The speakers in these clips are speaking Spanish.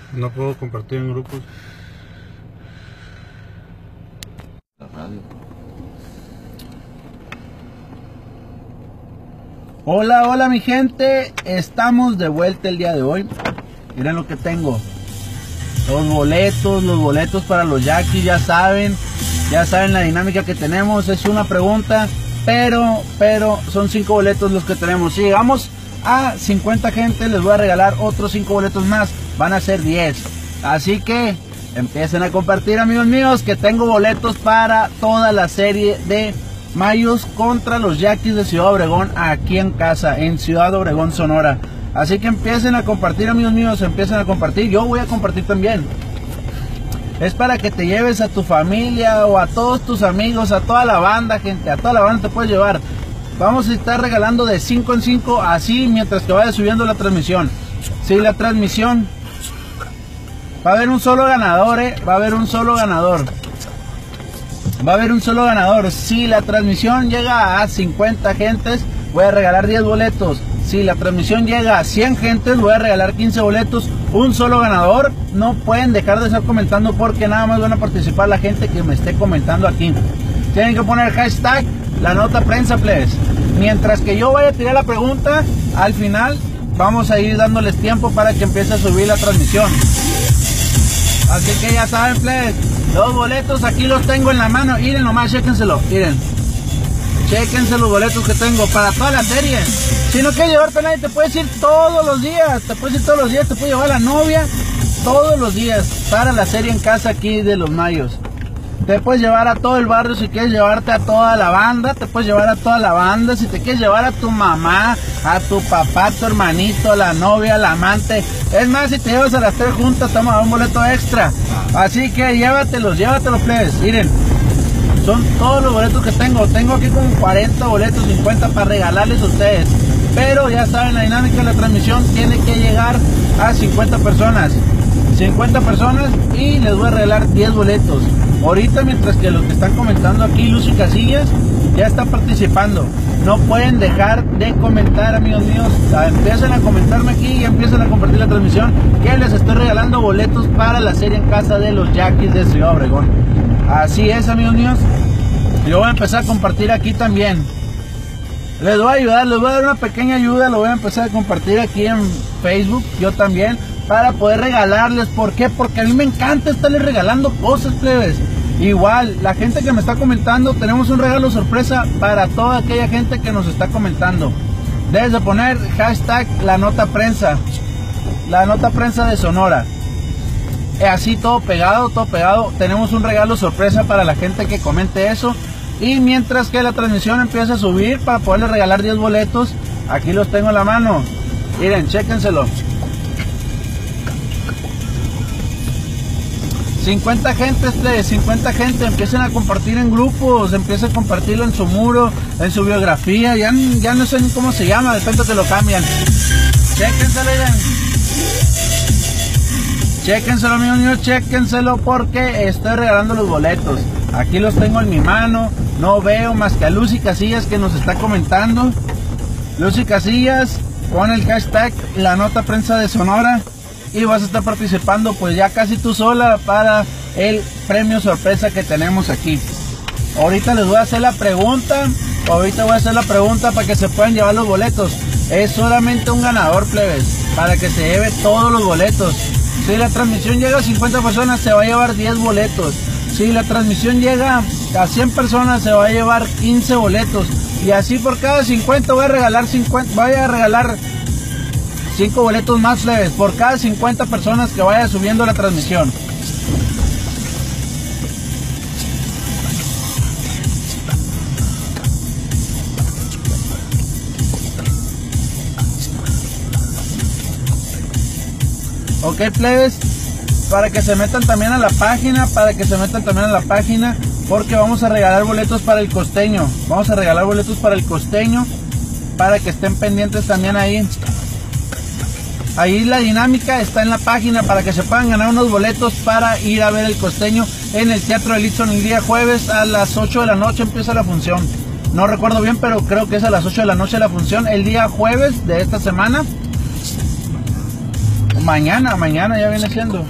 No puedo compartir en grupos. La radio. Hola, hola mi gente, estamos de vuelta el día de hoy. Miren lo que tengo. Los boletos para los Yaquis, ya saben la dinámica que tenemos. Es una pregunta, pero son 5 boletos los que tenemos. Si llegamos a 50 gente, les voy a regalar otros 5 boletos más. Van a ser 10. Así que empiecen a compartir, amigos míos, que tengo boletos para toda la serie de Mayos contra los Yaquis de Ciudad Obregón, aquí en casa, en Ciudad Obregón, Sonora. Así que empiecen a compartir, amigos míos, empiecen a compartir. Yo voy a compartir también. Es para que te lleves a tu familia o a todos tus amigos, a toda la banda, gente, a toda la banda te puedes llevar. Vamos a estar regalando de 5 en 5, así mientras que vaya subiendo la transmisión. Sí, la transmisión. Va a haber un solo ganador, va a haber un solo ganador. Va a haber un solo ganador. Si la transmisión llega a 50 gentes, voy a regalar 10 boletos. Si la transmisión llega a 100 gentes, voy a regalar 15 boletos. Un solo ganador. No pueden dejar de estar comentando porque nada más van a participar la gente que me esté comentando aquí. Tienen que poner hashtag la nota prensa, please. Mientras que yo vaya a tirar la pregunta, al final vamos a ir dándoles tiempo para que empiece a subir la transmisión. Así que ya saben, please. Los boletos aquí los tengo en la mano. Miren nomás, chéquenselo. Miren. Chéquense los boletos que tengo para toda la serie. Si no quieres llevarte a nadie, te puedes ir todos los días. Te puedes ir todos los días. Te puedes llevar a la novia todos los días para la serie en casa aquí de los Mayos. Te puedes llevar a todo el barrio si quieres llevarte a toda la banda. Te puedes llevar a toda la banda. Si te quieres llevar a tu mamá, a tu papá, a tu hermanito, a la novia, al amante. Es más, si te llevas a las 3 juntas, te vamos a dar un boleto extra. Así que llévatelos, plebes. Miren, son todos los boletos que tengo. Tengo aquí como 40 boletos, 50 para regalarles a ustedes. Pero ya saben, la dinámica de la transmisión tiene que llegar a 50 personas. 50 personas y les voy a regalar 10 boletos. Ahorita, mientras que los que están comentando aquí, Lucy Casillas, ya está participando. No pueden dejar de comentar, amigos míos. Empiecen a comentarme aquí y empiecen a compartir la transmisión, que les estoy regalando boletos para la serie en casa de los Yaquis de Ciudad Obregón. Así es, amigos míos. Yo voy a empezar a compartir aquí también. Les voy a ayudar, les voy a dar una pequeña ayuda. Lo voy a empezar a compartir aquí en Facebook, yo también, para poder regalarles. ¿Por qué? Porque a mí me encanta estarles regalando cosas, plebes. Igual, la gente que me está comentando, tenemos un regalo sorpresa para toda aquella gente que nos está comentando. Debes de poner hashtag la nota prensa de Sonora. Así todo pegado, tenemos un regalo sorpresa para la gente que comente eso. Y mientras que la transmisión empieza a subir, para poderle regalar 10 boletos, aquí los tengo en la mano. Miren, chéquenselo. 50 gente, empiecen a compartir en grupos, empiecen a compartirlo en su muro, en su biografía, ya no sé ni cómo se llama, de repente te lo cambian. Chéquenselo, chéquenselo, amigos míos, chéquenselo, porque estoy regalando los boletos. Aquí los tengo en mi mano, no veo más que a Lucy Casillas que nos está comentando. Lucy Casillas, pon el hashtag la nota prensa de Sonora y vas a estar participando pues ya casi tú sola para el premio sorpresa que tenemos aquí. Ahorita les voy a hacer la pregunta, para que se puedan llevar los boletos. Es solamente un ganador, plebes, para que se lleve todos los boletos. Si la transmisión llega a 50 personas, se va a llevar 10 boletos. Si la transmisión llega a 100 personas, se va a llevar 15 boletos. Y así por cada 50 voy a regalar 5 boletos más, plebes, por cada 50 personas que vaya subiendo la transmisión. Ok, plebes, para que se metan también a la página, porque vamos a regalar boletos para el costeño. Para que estén pendientes también ahí. Ahí la dinámica está en la página para que se puedan ganar unos boletos para ir a ver el costeño en el Teatro de Litson el día jueves a las 8 de la noche empieza la función. No recuerdo bien, pero creo que es a las 8 de la noche la función el día jueves de esta semana. Mañana ya viene siendo.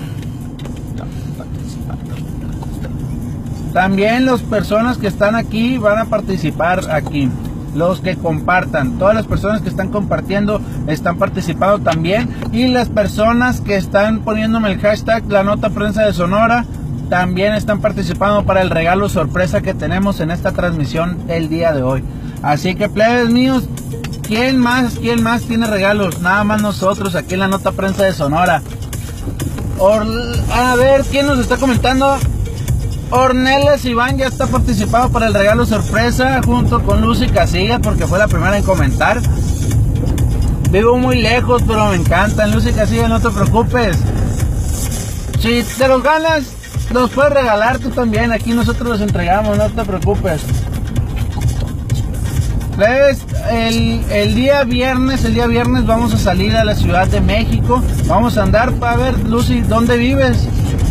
También las personas que están aquí van a participar aquí. Los que compartan, todas las personas que están compartiendo están participando también. Y las personas que están poniéndome el hashtag La Nota Prensa de Sonora también están participando para el regalo sorpresa que tenemos en esta transmisión el día de hoy. Así que, plebes míos, ¿quién más tiene regalos? Nada más nosotros aquí en La Nota Prensa de Sonora. A ver, ¿quién nos está comentando? Ornelas Iván ya está participando para el regalo sorpresa junto con Lucy Casillas, porque fue la primera en comentar. Vivo muy lejos, pero me encantan. Lucy Casillas, no te preocupes. Si te los ganas, los puedes regalar tú también. Aquí nosotros los entregamos, no te preocupes. El día viernes vamos a salir a la Ciudad de México. Vamos a andar para ver, Lucy, ¿dónde vives?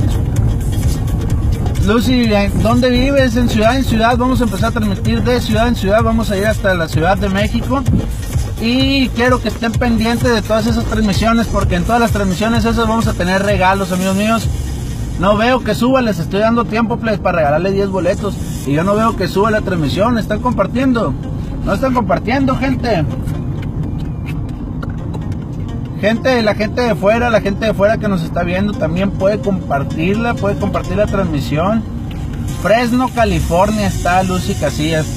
Lucy, ¿dónde vives? En ciudad, vamos a empezar a transmitir de ciudad en ciudad, vamos a ir hasta la Ciudad de México. Y quiero que estén pendientes de todas esas transmisiones, porque en todas las transmisiones esas vamos a tener regalos, amigos míos. No veo que suba, les estoy dando tiempo para regalarles 10 boletos. Y yo no veo que suba la transmisión, ¿están compartiendo? No están compartiendo, gente. La gente de fuera que nos está viendo también puede compartir la transmisión. Fresno, California está Lucy Casillas.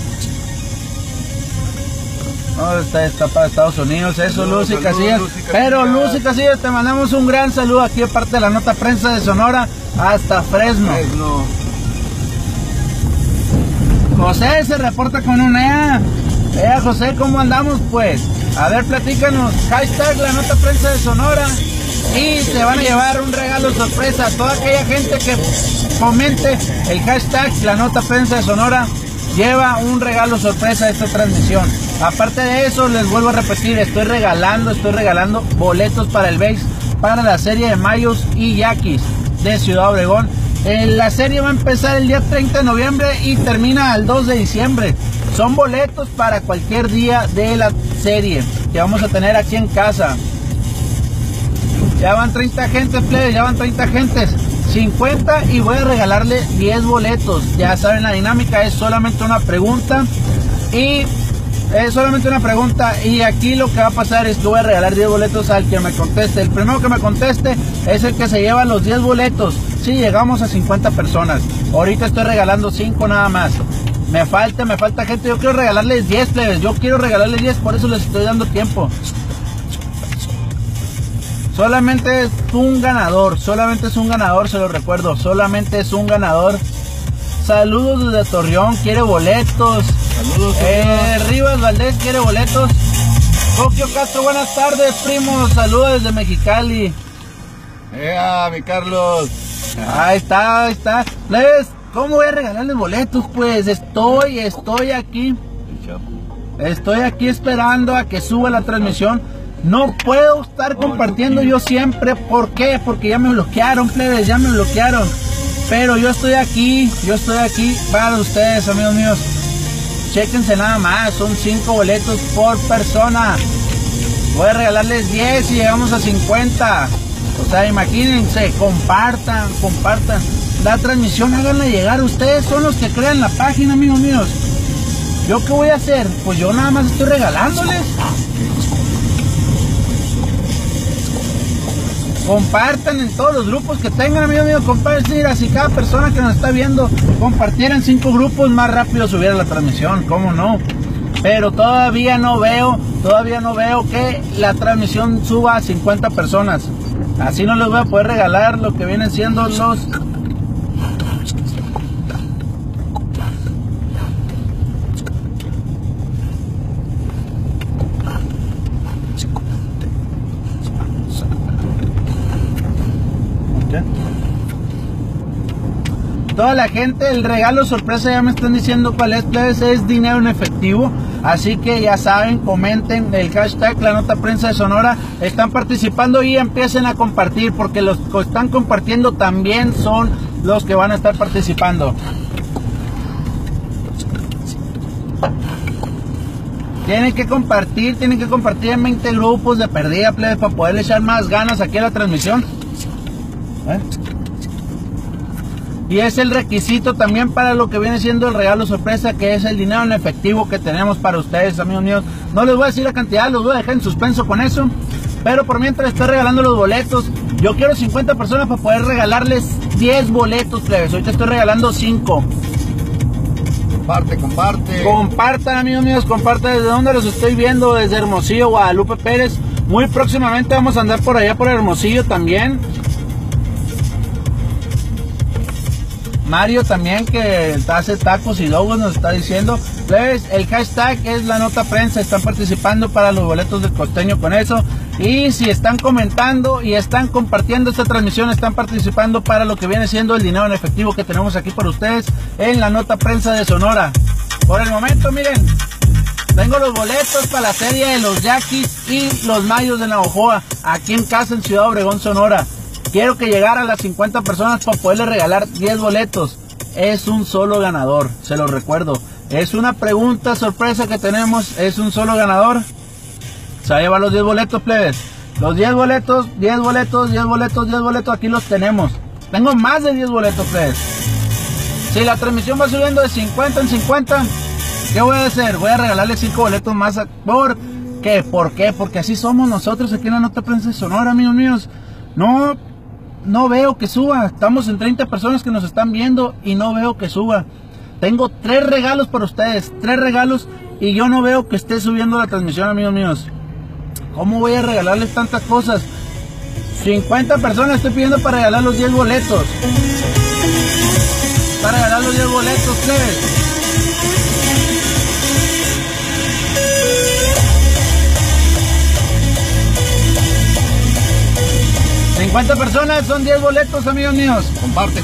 No, está para Estados Unidos, eso, Lucy Casillas. Pero Lucy Casillas, te mandamos un gran saludo aquí de parte de La Nota Prensa de Sonora hasta Fresno. José se reporta con un EA. José, ¿cómo andamos pues? A ver, platícanos. Hashtag La Nota Prensa de Sonora. Y se van a llevar un regalo sorpresa. Toda aquella gente que comente el hashtag La Nota Prensa de Sonora lleva un regalo sorpresa a esta transmisión. Aparte de eso, les vuelvo a repetir, estoy regalando boletos para el base, para la serie de Mayos y Yaquis de Ciudad Obregón. La serie va a empezar el día 30 de noviembre y termina el 2 de diciembre. Son boletos para cualquier día de la serie que vamos a tener aquí en casa. Ya van 30 gentes, plebe, ya van 30 gentes. 50 y voy a regalarle 10 boletos. Ya saben la dinámica, es solamente una pregunta. Y aquí lo que va a pasar es que voy a regalar 10 boletos al que me conteste. El primero que me conteste es el que se lleva los 10 boletos. Si llegamos a 50 personas. Ahorita estoy regalando 5 nada más. Me falta gente. Yo quiero regalarles 10, plebes. Yo quiero regalarles 10, por eso les estoy dando tiempo. Solamente es un ganador, se lo recuerdo. Solamente es un ganador. Saludos desde Torreón, quiere boletos. Saludos. Rivas Valdés quiere boletos. Tokio Castro, buenas tardes, primos. Saludos desde Mexicali. Mi Carlos. Ahí está. Plebes, ¿cómo voy a regalarles boletos? Pues estoy aquí. Estoy aquí esperando a que suba la transmisión. No puedo estar compartiendo yo siempre. ¿Por qué? Porque ya me bloquearon, plebes, ya me bloquearon. Pero yo estoy aquí para ustedes, amigos míos. Chéquense nada más, son 5 boletos por persona. Voy a regalarles 10 y llegamos a 50. O sea, imagínense, compartan la transmisión, háganla llegar. Ustedes son los que crean la página, amigos míos. ¿Yo qué voy a hacer? Pues yo nada más estoy regalándoles. Compartan en todos los grupos que tengan, amigos míos. Compartir, así cada persona que nos está viendo compartiera en 5 grupos, más rápido subiera la transmisión, ¿cómo no? Pero todavía no veo que la transmisión suba a 50 personas. Así no les voy a poder regalar lo que vienen siendo los... Toda la gente, el regalo sorpresa ya me están diciendo cuál es dinero en efectivo. Así que ya saben, comenten el hashtag La Nota Prensa de Sonora. Están participando y empiecen a compartir, porque los que están compartiendo también son los que van a estar participando. Tienen que compartir en 20 grupos de perdida, plebes, para poderle echar más ganas aquí a la transmisión. Y es el requisito también para lo que viene siendo el regalo sorpresa, que es el dinero en efectivo que tenemos para ustedes, amigos míos. No les voy a decir la cantidad, los voy a dejar en suspenso con eso. Pero por mientras estoy regalando los boletos, yo quiero 50 personas para poder regalarles 10 boletos, plebes. Ahorita estoy regalando 5. Comparte. Compartan, amigos míos, compartan desde donde los estoy viendo, desde Hermosillo, Guadalupe Pérez. Muy próximamente vamos a andar por allá por Hermosillo también. Mario también, que hace tacos y logos, nos está diciendo. Plebes, el hashtag es la nota prensa, están participando para los boletos del costeño con eso. Y si están comentando y están compartiendo esta transmisión, están participando para lo que viene siendo el dinero en efectivo que tenemos aquí para ustedes en la nota prensa de Sonora. Por el momento, miren, tengo los boletos para la serie de los Yaquis y los Mayos de Navojoa, aquí en casa en Ciudad Obregón, Sonora. Quiero que llegara a las 50 personas para poderle regalar 10 boletos. Es un solo ganador, se lo recuerdo. Es una pregunta sorpresa que tenemos, es un solo ganador. Se va a llevar los 10 boletos, plebes. Los 10 boletos, 10 boletos, 10 boletos, 10 boletos, aquí los tenemos. Tengo más de 10 boletos, plebes. Si la transmisión va subiendo de 50 en 50, ¿qué voy a hacer? Voy a regalarle 5 boletos más. ¿Por qué? ¿Por qué? Porque así somos nosotros aquí en la nota prensa de Sonora, amigos míos. No veo que suba. Estamos en 30 personas que nos están viendo y no veo que suba. Tengo 3 regalos para ustedes, 3 regalos, y yo no veo que esté subiendo la transmisión, amigos míos. ¿Cómo voy a regalarles tantas cosas? 50 personas estoy pidiendo para regalar los 10 boletos. Para regalar los 10 boletos, plebes. $50 personas, son 10 boletos, amigos míos. Comparte.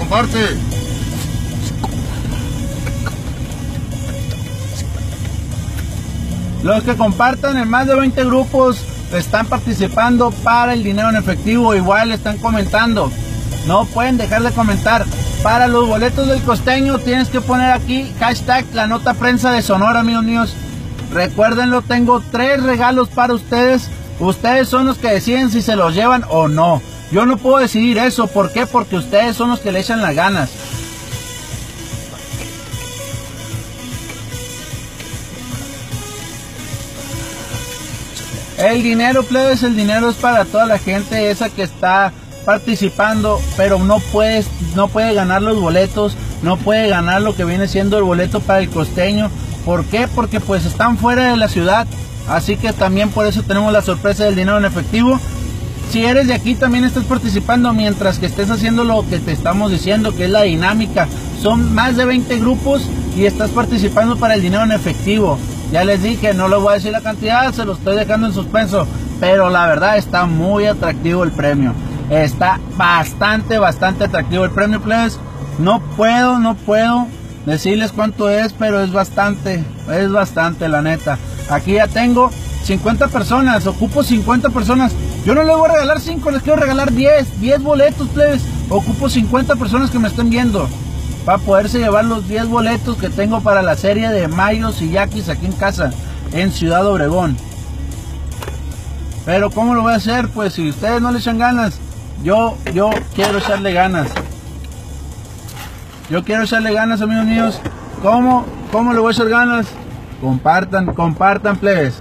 Los que compartan en más de 20 grupos están participando para el dinero en efectivo. Igual están comentando. No pueden dejar de comentar. Para los boletos del costeño tienes que poner aquí hashtag la nota prensa de Sonora, amigos míos. Recuérdenlo, tengo 3 regalos para ustedes. Ustedes son los que deciden si se los llevan o no. Yo no puedo decidir eso. ¿Por qué? Porque ustedes son los que le echan las ganas. El dinero, plebes, el dinero es para toda la gente esa que está participando, pero no puede ganar los boletos, no puede ganar lo que viene siendo el boleto para el costeño. ¿Por qué? Porque pues están fuera de la ciudad. Así que también por eso tenemos la sorpresa del dinero en efectivo. Si eres de aquí también estás participando mientras que estés haciendo lo que te estamos diciendo, que es la dinámica. Son más de 20 grupos y estás participando para el dinero en efectivo. Ya les dije, no les voy a decir la cantidad, se lo estoy dejando en suspenso. Pero la verdad está muy atractivo el premio. Está bastante atractivo el premio, plebes. No puedo decirles cuánto es, pero es bastante la neta. Aquí ya tengo 50 personas, ocupo 50 personas. Yo no les voy a regalar 5, les quiero regalar 10 boletos, plebes. Ocupo 50 personas que me estén viendo para poderse llevar los 10 boletos que tengo para la serie de Mayos y Yaquis aquí en casa, en Ciudad Obregón. Pero ¿cómo lo voy a hacer? Pues si ustedes no le echan ganas, yo quiero echarle ganas. Yo quiero echarle ganas, amigos míos. ¿Cómo le voy a echar ganas? Compartan, plebes.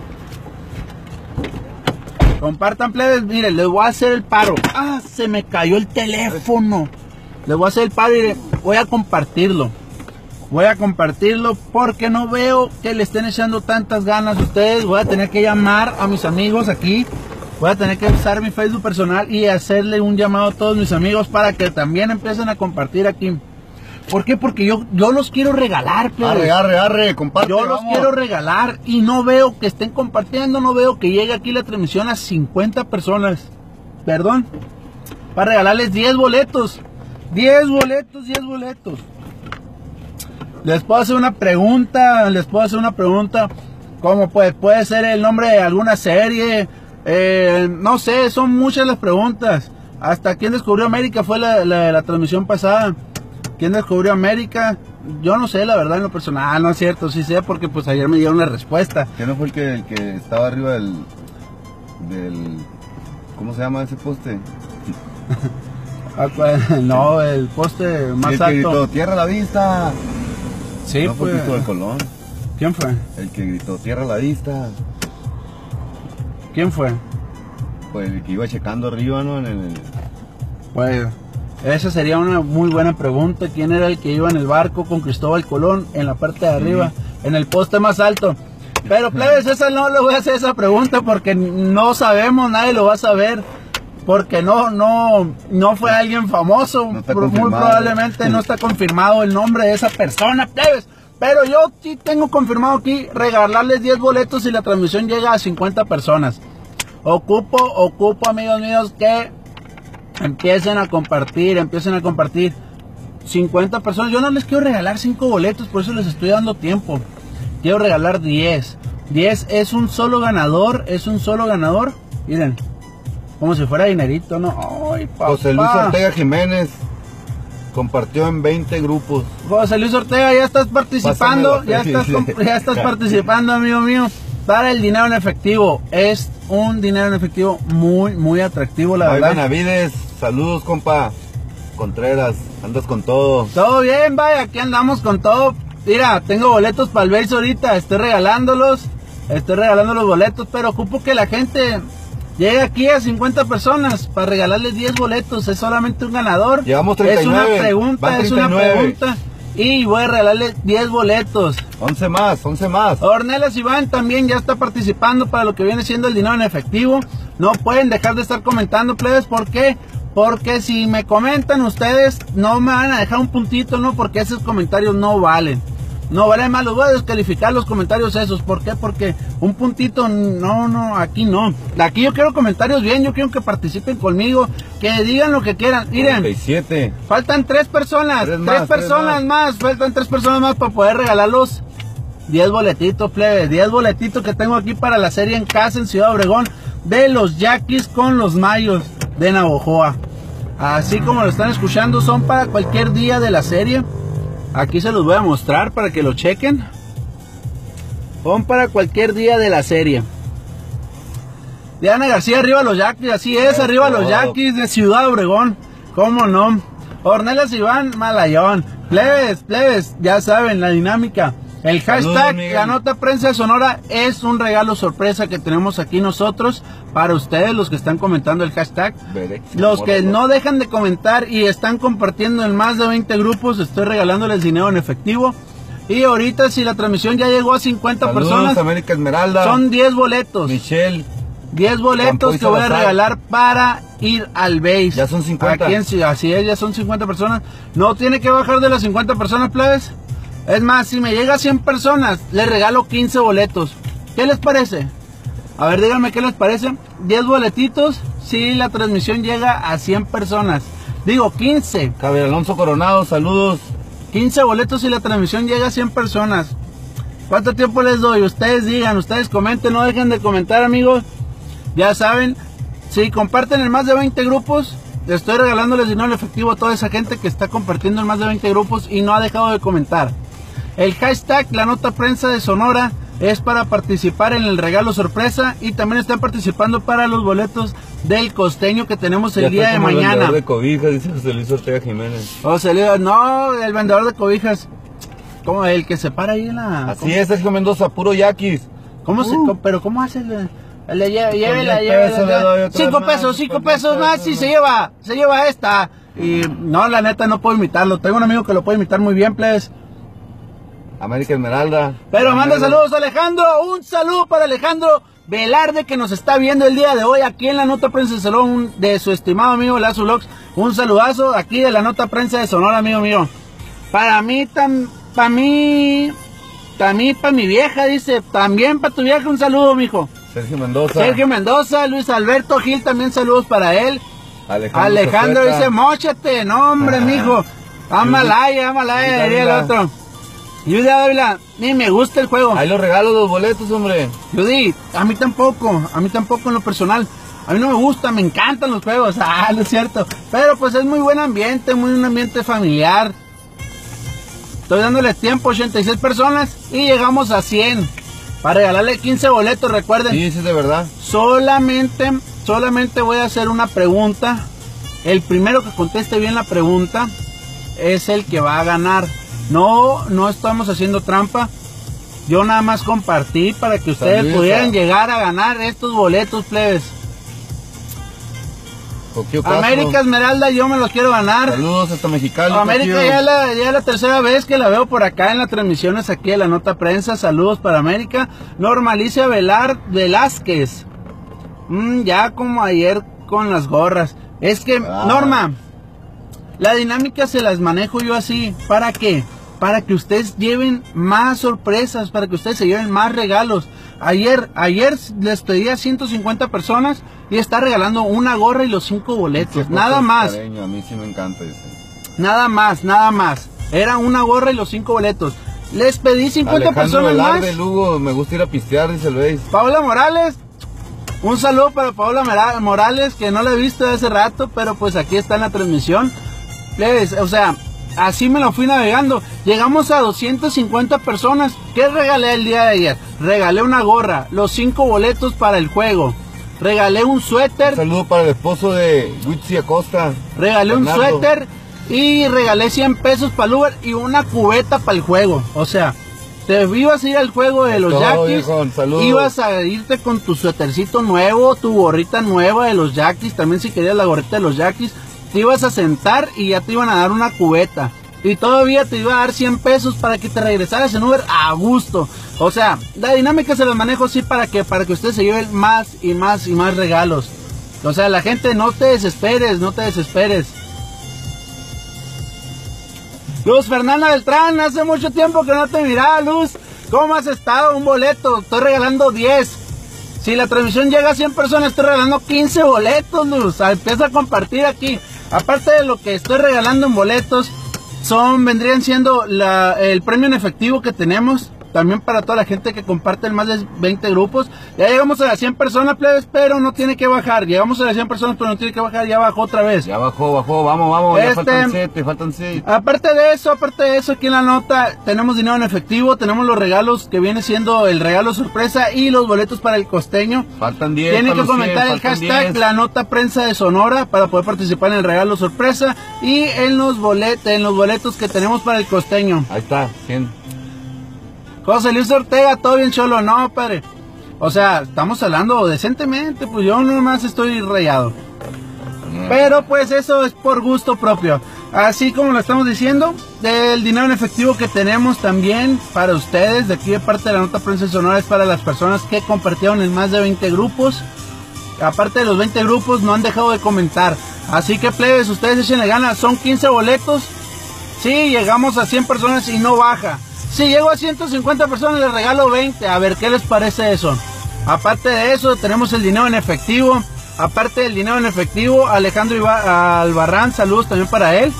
Compartan, plebes. Miren, les voy a hacer el paro. Ah, se me cayó el teléfono. Les voy a hacer el paro y voy a compartirlo. Voy a compartirlo porque no veo que le estén echando tantas ganas a ustedes. Voy a tener que llamar a mis amigos aquí. Voy a tener que usar mi Facebook personal y hacerle un llamado a todos mis amigos para que también empiecen a compartir aquí. ¿Por qué? Porque yo los quiero regalar, plebes. Arre, comparte. Yo los quiero regalar y no veo que estén compartiendo, no veo que llegue aquí la transmisión a 50 personas. Perdón. Para regalarles 10 boletos. 10 boletos. Les puedo hacer una pregunta. ¿Cómo puede ser el nombre de alguna serie? No sé, son muchas las preguntas. Hasta quién descubrió América fue la transmisión pasada. ¿Quién descubrió América? Yo no sé, la verdad, en lo personal, no es cierto, sí sé, porque pues ayer me dieron la respuesta. ¿Quién no fue el que estaba arriba del... ¿Cómo se llama ese poste? No, el poste más el que alto. gritó, tierra a la vista. Sí, No fue pues. Cristóbal Colón. ¿Quién fue? El que gritó, tierra a la vista. ¿Quién fue? Pues el que iba checando arriba, ¿no? Pues, esa sería una muy buena pregunta. ¿Quién era el que iba en el barco con Cristóbal Colón en la parte de arriba, en el poste más alto? Pero, plebes, esa no le voy a hacer esa pregunta porque no sabemos, nadie lo va a saber. Porque no fue alguien famoso. No está muy confirmado. probablemente no está confirmado el nombre de esa persona, plebes. Pero yo sí tengo confirmado aquí regalarles 10 boletos si la transmisión llega a 50 personas. Ocupo, amigos míos, que empiecen a compartir. 50 personas. Yo no les quiero regalar 5 boletos, por eso les estoy dando tiempo. Quiero regalar 10. 10 es un solo ganador, Miren, como si fuera dinerito, ¿no? Ay, papá. José Luis Ortega Jiménez compartió en 20 grupos. José Luis Ortega, ya estás participando, Pásamelo. ya estás participando, amigo mío, para el dinero en efectivo. Es un dinero en efectivo muy atractivo, la Ay, verdad. Benavides, saludos, compa. Contreras, andas con todo. Todo bien, vaya, aquí andamos con todo. Mira, tengo boletos para el Base ahorita, estoy regalando los boletos, pero ocupo que la gente llegue aquí a 50 personas para regalarles 10 boletos, es solamente un ganador. Llevamos 39. Es una pregunta, y voy a regalarles 10 boletos. 11 más. Ornelas Iván también ya está participando para lo que viene siendo el dinero en efectivo. No pueden dejar de estar comentando, plebes, ¿por qué? Porque si me comentan ustedes, no me van a dejar un puntito, ¿no? Porque esos comentarios no valen. No vale más, los voy a descalificar los comentarios esos. ¿Por qué? Porque un puntito, no, aquí no. Aquí yo quiero comentarios bien, yo quiero que participen conmigo, que digan lo que quieran. Miren, 37. faltan 3 personas, Faltan 3 personas más para poder regalar los 10 boletitos, plebe. 10 boletitos que tengo aquí para la serie en casa en Ciudad Obregón de los Yaquis con los Mayos de Navojoa. Así como lo están escuchando, son para cualquier día de la serie. Aquí se los voy a mostrar para que lo chequen. Son para cualquier día de la serie. Diana García, arriba los Yaquis, así es, arriba los Yaquis de Ciudad Obregón. ¿Cómo no? Ornelas Iván Malayón. Plebes, ya saben la dinámica. El hashtag, la nota prensa de Sonora, es un regalo sorpresa que tenemos aquí nosotros para ustedes, los que están comentando el hashtag. Los que no dejan de comentar y están compartiendo en más de 20 grupos, estoy regalándoles dinero en efectivo. Y ahorita, si la transmisión ya llegó a 50 personas, América Esmeralda, son 10 boletos. Michelle, 10 boletos que voy a regalar para ir al Base. Ya son 50. Así es, ya son 50 personas. No tiene que bajar de las 50 personas, plebes. Es más, si me llega a 100 personas, les regalo 15 boletos. ¿Qué les parece? A ver, díganme qué les parece. 10 boletitos si la transmisión llega a 100 personas. Digo, 15. Javier Alonso Coronado, saludos. 15 boletos si la transmisión llega a 100 personas. ¿Cuánto tiempo les doy? Ustedes digan, ustedes comenten, no dejen de comentar, amigos. Ya saben, si comparten en más de 20 grupos, estoy regalándoles dinero en efectivo a toda esa gente que está compartiendo en más de 20 grupos y no ha dejado de comentar. El hashtag, la nota prensa de Sonora, es para participar en el regalo sorpresa y también están participando para los boletos del costeño que tenemos el día de mañana. El vendedor de cobijas, dice José Luis Ortega Jiménez. No, el vendedor de cobijas, como el que se para ahí en la... Así es, Sergio Mendoza, puro yaquis. Pero ¿cómo hace le llévela? 5 pesos más y se lleva esta. Y no, la neta no puedo imitarlo. Tengo un amigo que lo puede imitar muy bien, please. América Esmeralda. Pero manda saludos a Alejandro. Un saludo para Alejandro Velarde, que nos está viendo el día de hoy aquí en la nota prensa de Sonora, de su estimado amigo Lazo Vlogs. Un saludazo aquí de la nota prensa de Sonora, amigo mío. Para mi vieja, dice. También para tu vieja un saludo, mijo. Sergio Mendoza, Luis Alberto Gil, también saludos para él. Alejandro dice, móchate, no hombre, mijo. Amalaya, diría el otro. Judy Ávila, ni me gusta el juego. Ahí los regalo los boletos, hombre. Judy, a mí tampoco en lo personal. A mí no me gusta, me encantan los juegos, no es cierto. Pero pues es muy buen ambiente, un ambiente familiar. Estoy dándole tiempo, 86 personas y llegamos a 100. Para regalarle 15 boletos, recuerden. Sí, sí, de verdad. Solamente voy a hacer una pregunta. El primero que conteste bien la pregunta es el que va a ganar. No estamos haciendo trampa. Yo nada más compartí para que ustedes Saludos pudieran llegar a ganar estos boletos, plebes. América Esmeralda, yo me los quiero ganar. Saludos hasta Mexicali. América, ya es la tercera vez que la veo por acá en las transmisiones aquí de la Nota Prensa. Saludos para América. Normalicia Velázquez. Ya como ayer con las gorras. Es que, Norma, la dinámica se las manejo yo así. ¿Para qué? Para que ustedes lleven más sorpresas, para que ustedes se lleven más regalos. Ayer les pedí a 150 personas y está regalando una gorra y los 5 boletos. Nada más. Cariño, a mí sí me encanta ese. Nada más. Era una gorra y los 5 boletos. Les pedí 50 personas más. De Lugo, me gusta ir a pistear, dice el Beis. Paola Morales. Un saludo para Paola Morales, que no la he visto hace rato, pero pues aquí está en la transmisión. O sea, así me lo fui navegando. Llegamos a 250 personas. ¿Qué regalé el día de ayer? Regalé una gorra, los 5 boletos para el juego. Regalé un suéter. Un saludo para el esposo de Witsi Acosta. Regalé Bernardo. un suéter y regalé 100 pesos para el Uber y una cubeta para el juego. O sea, te ibas a ir al juego de los Yaquis, ibas a irte con tu suétercito nuevo, tu gorrita nueva de los Yaquis, también si querías la gorrita de los Yaquis, te ibas a sentar y ya te iban a dar una cubeta. Y todavía te iba a dar 100 pesos para que te regresaras en Uber a gusto. O sea, la dinámica se las manejo así para que ustedes se lleven más y más regalos. O sea, la gente, no te desesperes. Luz Fernanda Beltrán, hace mucho tiempo que no te miraba, Luz. ¿Cómo has estado? Un boleto, estoy regalando 10. Si la transmisión llega a 100 personas, estoy regalando 15 boletos, Luz. Empieza a compartir aquí. Aparte de lo que estoy regalando en boletos, vendrían siendo el premio en efectivo que tenemos. También para toda la gente que comparte en más de 20 grupos. Ya llegamos a las 100 personas, plebes, pero no tiene que bajar. Llegamos a las 100 personas, pero no tiene que bajar. Ya bajó otra vez. Ya bajó, vamos. Ya faltan 7. Aparte de eso, aquí en la nota tenemos dinero en efectivo. Tenemos los regalos que viene siendo el regalo sorpresa y los boletos para el costeño. Faltan 10. Tienen que comentar el hashtag 10. La Nota Prensa de Sonora para poder participar en el regalo sorpresa y en los boletos que tenemos para el costeño. Ahí está, 100. José Luis Ortega, todo bien cholo, no, padre. O sea, estamos hablando decentemente, pues yo nomás estoy rayado. Pero pues eso es por gusto propio. Así como lo estamos diciendo, del dinero en efectivo que tenemos también para ustedes, de aquí de parte de la Nota Prensa Sonora, es para las personas que compartieron en más de 20 grupos. Aparte de los 20 grupos, no han dejado de comentar. Así que, plebes, ustedes échenle ganas, son 15 boletos. Sí, llegamos a 100 personas y no baja. Si llego a 150 personas, les regalo 20. A ver, ¿qué les parece eso? Aparte de eso, tenemos el dinero en efectivo. Aparte del dinero en efectivo, Alejandro Albarrán, saludos también para él.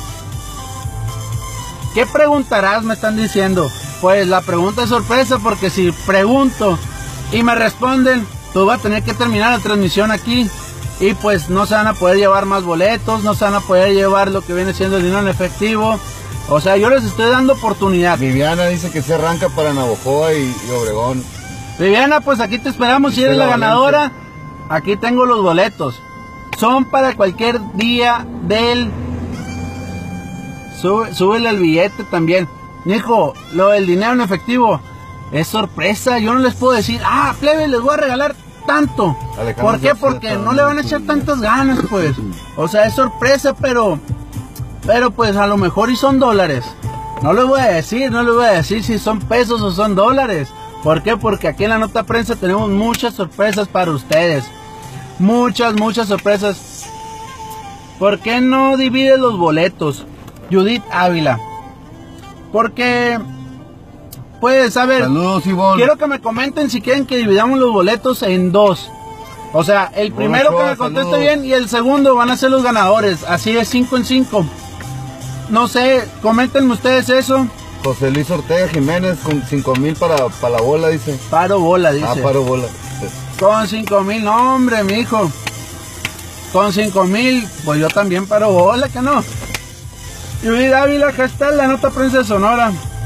¿Qué preguntarás? Me están diciendo. Pues la pregunta es sorpresa, porque si pregunto y me responden, tú vas a tener que terminar la transmisión aquí. Y pues no se van a poder llevar más boletos, no se van a poder llevar lo que viene siendo el dinero en efectivo. O sea, yo les estoy dando oportunidad. Viviana dice que se arranca para Navojoa y Obregón. Viviana, pues aquí te esperamos. Si eres la ganadora, aquí tengo los boletos. Son para cualquier día del... Súbele el billete también. Hijo, lo del dinero en efectivo es sorpresa. Yo no les puedo decir, plebe, les voy a regalar tanto. ¿Por qué? Porque no le van a echar tantas ganas, pues. O sea, es sorpresa, pero pues a lo mejor y son dólares. No les voy a decir si son pesos o son dólares. ¿Por qué? Porque aquí en la Nota Prensa tenemos muchas sorpresas para ustedes. Muchas sorpresas. ¿Por qué no divides los boletos, Judith Ávila? Porque, pues, a ver, saludos, Ivonne. Quiero que me comenten si quieren que dividamos los boletos en 2. O sea, el primero que me conteste bien y el segundo van a ser los ganadores. Así de 5 en 5. No sé, coméntenme ustedes eso. José Luis Ortega Jiménez con 5,000 para la bola, dice. Paro bola, dice. Paro bola. Con 5,000, no, hombre, mijo. Con 5,000, pues yo también paro bola, que no. Judith Ávila, hashtag La Nota Prensa de Sonora.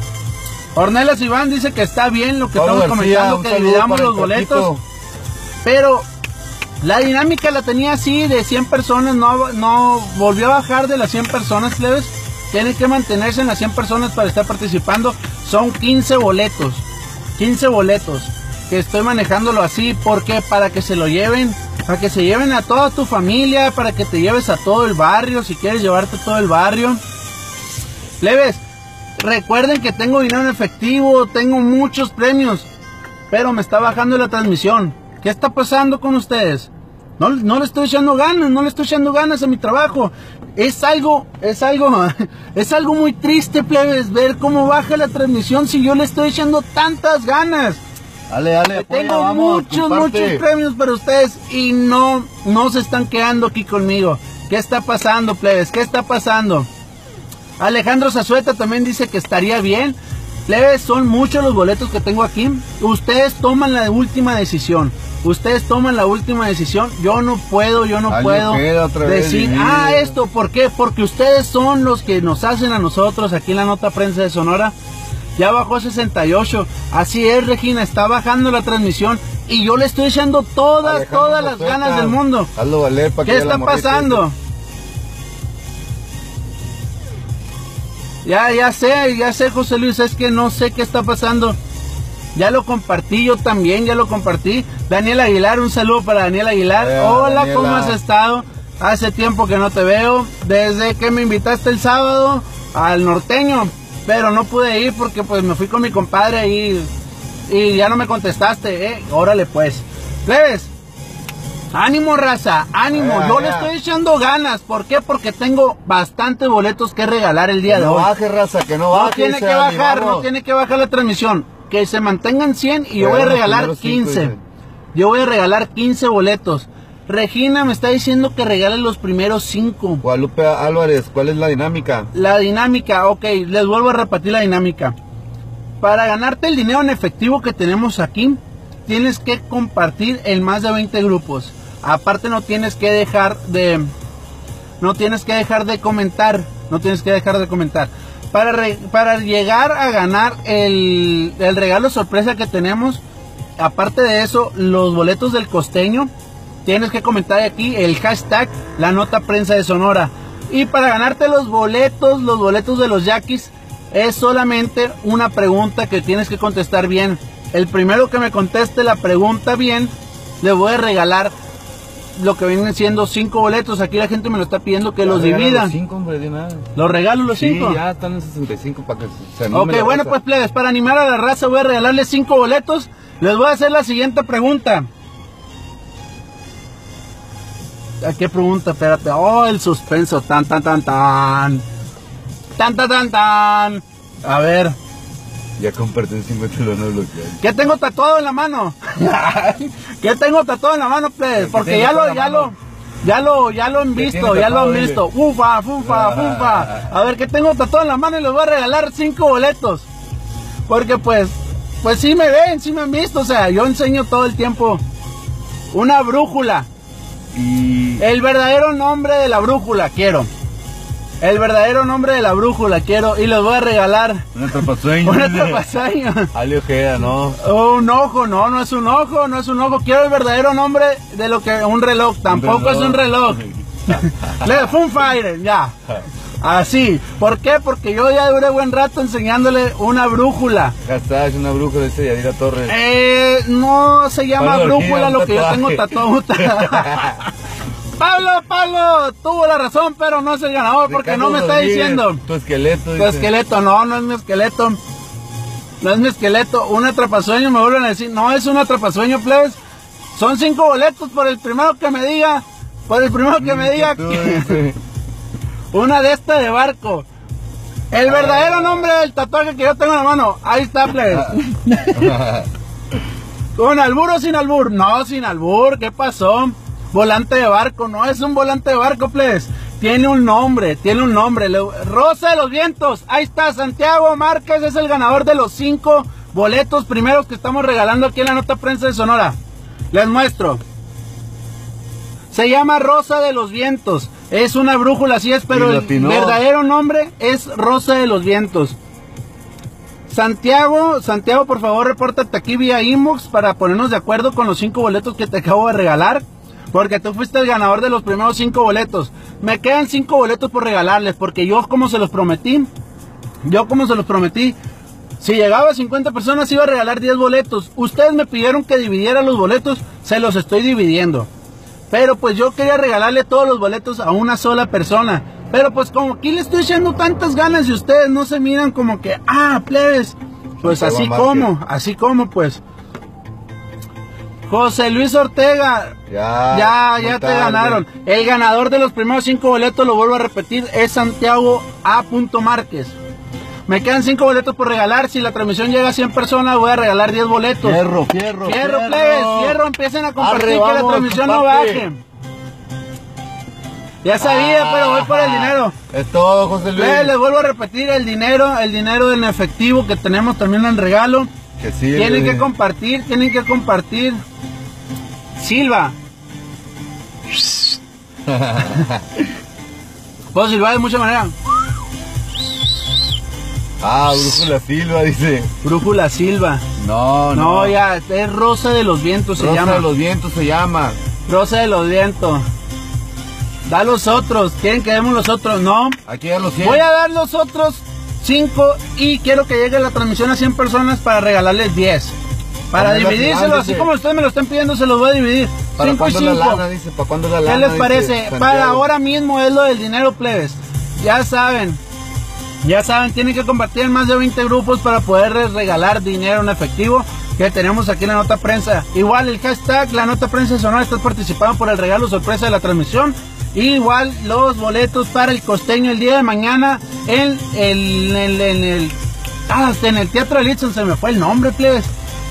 Ornelas Iván dice que está bien lo que Pablo estamos García, comentando, un que saludo dividamos para los el boletos. Trapito. Pero la dinámica la tenía así, de 100 personas, no volvió a bajar de las 100 personas, plebes. Tienen que mantenerse en las 100 personas para estar participando. Son 15 boletos. 15 boletos. Que estoy manejándolo así, porque para que se lo lleven, para que se lleven a toda tu familia, para que te lleves a todo el barrio, si quieres llevarte a todo el barrio. Plebes, recuerden que tengo dinero en efectivo, tengo muchos premios, pero me está bajando la transmisión. ¿Qué está pasando con ustedes? No le estoy echando ganas, no le estoy echando ganas a mi trabajo. Es algo muy triste, plebes, ver cómo baja la transmisión si yo le estoy echando tantas ganas. Dale, Tengo muchos premios para ustedes y no se están quedando aquí conmigo. ¿Qué está pasando, plebes? ¿Qué está pasando? Alejandro Zazueta también dice que estaría bien. Plebes, son muchos los boletos que tengo aquí. Ustedes toman la última decisión. Ustedes toman la última decisión. Yo no puedo decir, esto, ¿por qué? Porque ustedes son los que nos hacen a nosotros aquí en la Nota Prensa de Sonora. Ya bajó a 68. Así es, Regina, está bajando la transmisión. Y yo le estoy echando todas las ganas del mundo. Hazlo valer para ¿Qué está pasando? Ya sé, José Luis, es que no sé qué está pasando. Ya lo compartí, yo también, ya lo compartí. Daniel Aguilar, un saludo para Daniel Aguilar. Hola, Daniela. ¿Cómo has estado? Hace tiempo que no te veo, desde que me invitaste el sábado al norteño, pero no pude ir porque pues me fui con mi compadre y ya no me contestaste, Órale pues. ¿Ves? Ánimo, raza, ánimo, yo le estoy echando ganas. ¿Por qué? Porque tengo bastantes boletos que regalar el día de hoy. No baje, raza, que no baje. No tiene que bajar la transmisión. Que se mantengan 100 y yo voy a regalar 15. Yo voy a regalar 15 boletos. Regina me está diciendo que regale los primeros 5. Guadalupe Álvarez, ¿cuál es la dinámica? La dinámica, ok, les vuelvo a repetir la dinámica. Para ganarte el dinero en efectivo que tenemos aquí, tienes que compartir en más de 20 grupos. Aparte no tienes que dejar de comentar. Para llegar a ganar el regalo sorpresa que tenemos, aparte de eso, los boletos del costeño, tienes que comentar aquí el hashtag La Nota Prensa de Sonora. Y para ganarte los boletos de los Yaquis, es solamente una pregunta que tienes que contestar bien. El primero que me conteste la pregunta bien, le voy a regalar lo que vienen siendo 5 boletos. Aquí la gente me lo está pidiendo que los dividan. Los 5, hombre, de una vez. ¿Los regalo los 5? Sí, ya están en 65 para que se anime. Ok, bueno, pues plebes, para animar a la raza voy a regalarles 5 boletos. Les voy a hacer la siguiente pregunta. ¿A qué pregunta? Espérate. Oh, el suspenso. Tan. A ver. Ya compartí el 50 y lo no bloqueé. ¿Qué tengo tatuado en la mano? ¿Qué tengo tatuado en la mano, plebes? Porque ya lo han visto, Ufa. A ver, ¿qué tengo tatuado en la mano? Y les voy a regalar 5 boletos. Porque pues sí me ven, sí me han visto. O sea, yo enseño todo el tiempo una brújula. Y El verdadero nombre de la brújula quiero. Y les voy a regalar un atrapasueño. Ale Ojeda, no. Un ojo, no es un ojo. Quiero el verdadero nombre de lo que un reloj. Tampoco es un reloj. Fun Fire, ya. Así. ¿Por qué? Porque yo ya duré buen rato enseñándole una brújula. Acá es una brújula de Yadira Torres. No se llama brújula lo que yo tengo tatuado. Pablo tuvo la razón, pero no es el ganador porque no me está diciendo. Tu esqueleto. Tu esqueleto, no es mi esqueleto. No es mi esqueleto. Un atrapasueño, me vuelven a decir. No es un atrapasueño, plebes. Son 5 boletos por el primero que me diga. Una de esta de barco. El verdadero nombre del tatuaje que yo tengo en la mano. Ahí está, plebes. ¿Con albur o sin albur? No, sin albur. ¿Qué pasó? Volante de barco, no es un volante de barco, plebes. Tiene un nombre. Rosa de los Vientos. Ahí está, Santiago Márquez es el ganador de los 5 boletos primeros que estamos regalando aquí en la Nota Prensa de Sonora. Les muestro. Se llama Rosa de los Vientos. Es una brújula, así es, pero el verdadero nombre es Rosa de los Vientos. Santiago, por favor, repórtate aquí vía inbox para ponernos de acuerdo con los 5 boletos que te acabo de regalar. Porque tú fuiste el ganador de los primeros 5 boletos. Me quedan 5 boletos por regalarles, porque yo como se los prometí, si llegaba a 50 personas iba a regalar 10 boletos. Ustedes me pidieron que dividiera los boletos, se los estoy dividiendo. Pero pues yo quería regalarle todos los boletos a una sola persona. Pero pues como aquí le estoy echando tantas ganas y ustedes no se miran como que, plebes. Pues así como pues. José Luis Ortega, ya te ganaron. El ganador de los primeros 5 boletos, lo vuelvo a repetir, es Santiago A. Márquez. Me quedan 5 boletos por regalar. Si la transmisión llega a 100 personas, voy a regalar 10 boletos. Fierro, plebes, fierro. Empiecen a compartir que la transmisión no baje. Ya sabía, pero voy por el dinero. Es todo, José Luis. Les vuelvo a repetir, el dinero en efectivo que tenemos también en regalo. Que sí, tienen que compartir. Silva. Puedo silbar de muchas maneras. Brújula Silva, dice. Brújula Silva. No, ya, es Rosa de los Vientos Rosa de los Vientos se llama. Rosa de los Vientos. Da los otros. ¿Quieren que demos los otros? No. Aquí ya los 100. Voy a dar los otros 5 y quiero que llegue la transmisión a 100 personas para regalarles 10. Para dividírselo, así como ustedes me lo están pidiendo, se los voy a dividir. ¿Para 5 y 5. La lana, dice? ¿Para cuándo la lana? ¿Qué les parece? Para ahora mismo es lo del dinero, plebes. Ya saben, tienen que compartir en más de 20 grupos para poder regalar dinero en efectivo que tenemos aquí en la nota prensa. Igual el hashtag La Nota Prensa de Sonora, estás participando por el regalo sorpresa de la transmisión. Igual los boletos para el costeño el día de mañana en el Teatro del Itson, se me fue el nombre, plebes.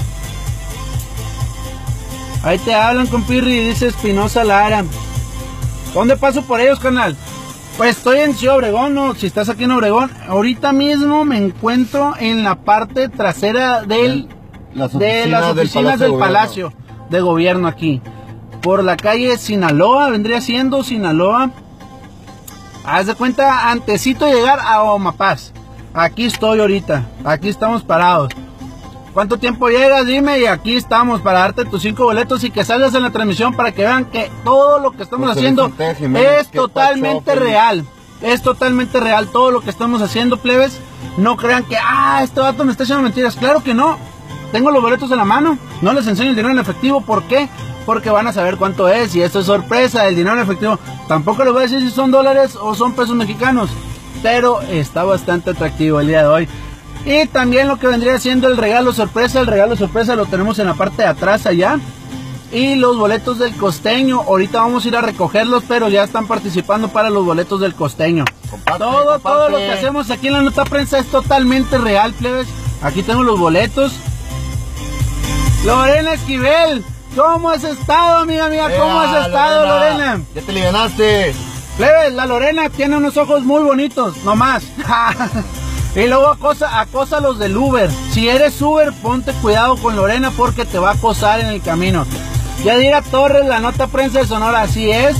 Ahí te hablan, compirri, dice Espinosa Lara. ¿Dónde paso por ellos, canal? Pues estoy en Ciudad Obregón, ¿no? Si estás aquí en Obregón, ahorita mismo me encuentro en la parte trasera de las oficinas del Palacio de Gobierno aquí. Por la calle Sinaloa, vendría siendo Sinaloa. Haz de cuenta, antesito de llegar a Omapaz. Aquí estoy ahorita, aquí estamos parados. ¿Cuánto tiempo llegas? Dime, y aquí estamos para darte tus 5 boletos y que salgas en la transmisión para que vean que todo lo que estamos haciendo es totalmente real. Es totalmente real todo lo que estamos haciendo, plebes. No crean que, este vato me está echando mentiras. Claro que no. Tengo los boletos en la mano. No les enseño el dinero en efectivo. ¿Por qué? Porque van a saber cuánto es. Y esto es sorpresa. El dinero en efectivo. Tampoco les voy a decir si son dólares o son pesos mexicanos. Pero está bastante atractivo el día de hoy. Y también lo que vendría siendo el regalo sorpresa. El regalo sorpresa lo tenemos en la parte de atrás allá. Y los boletos del costeño, ahorita vamos a ir a recogerlos, pero ya están participando para los boletos del costeño. Todo lo que hacemos aquí en la nota prensa es totalmente real, plebes. Aquí tengo los boletos. Lorena Esquivel, ¿cómo has estado, amiga mía? ¿Cómo has estado, Lorena? Ya te le ganaste. Plebes, la Lorena tiene unos ojos muy bonitos, nomás. Y luego acosa a los del Uber. Si eres Uber, ponte cuidado con Lorena porque te va a acosar en el camino. Yadira Torres, la nota prensa de Sonora, así es.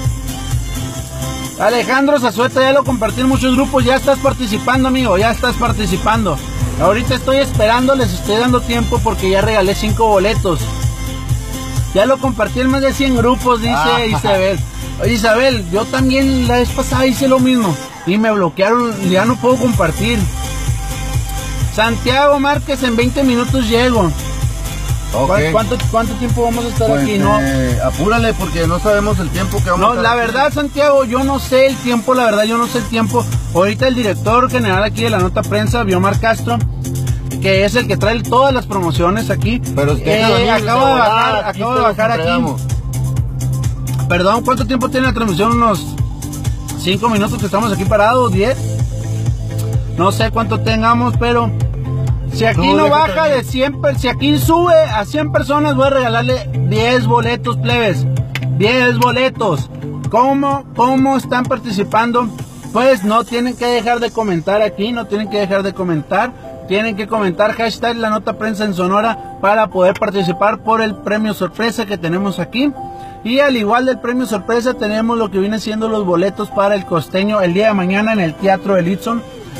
Alejandro Zazueta, ya lo compartí en muchos grupos, ya estás participando, amigo, ya estás participando. Ahorita estoy esperando, les estoy dando tiempo porque ya regalé 5 boletos. Ya lo compartí en más de 100 grupos, dice Isabel. Oye, Isabel, yo también la vez pasada hice lo mismo y me bloquearon, ya no puedo compartir. Santiago Márquez, en 20 minutos llego. Okay. ¿Cuánto tiempo vamos a estar aquí? No, apúrale porque no sabemos el tiempo que vamos a estar. La verdad, Santiago, yo no sé el tiempo, Ahorita el director general aquí de la nota prensa, Biomar Castro, que es el que trae todas las promociones aquí. Pero acabo de bajar aquí. Perdón, ¿cuánto tiempo tiene la transmisión? Unos 5 minutos que estamos aquí parados, 10. No sé cuánto tengamos, pero si aquí no baja de 100, si aquí sube a 100 personas, voy a regalarle 10 boletos, plebes. 10 boletos. ¿Cómo están participando? Pues no tienen que dejar de comentar aquí, Tienen que comentar hashtag La Nota Prensa en Sonora para poder participar por el premio sorpresa que tenemos aquí. Y al igual del premio sorpresa tenemos lo que viene siendo los boletos para el costeño el día de mañana en el Teatro del Itson.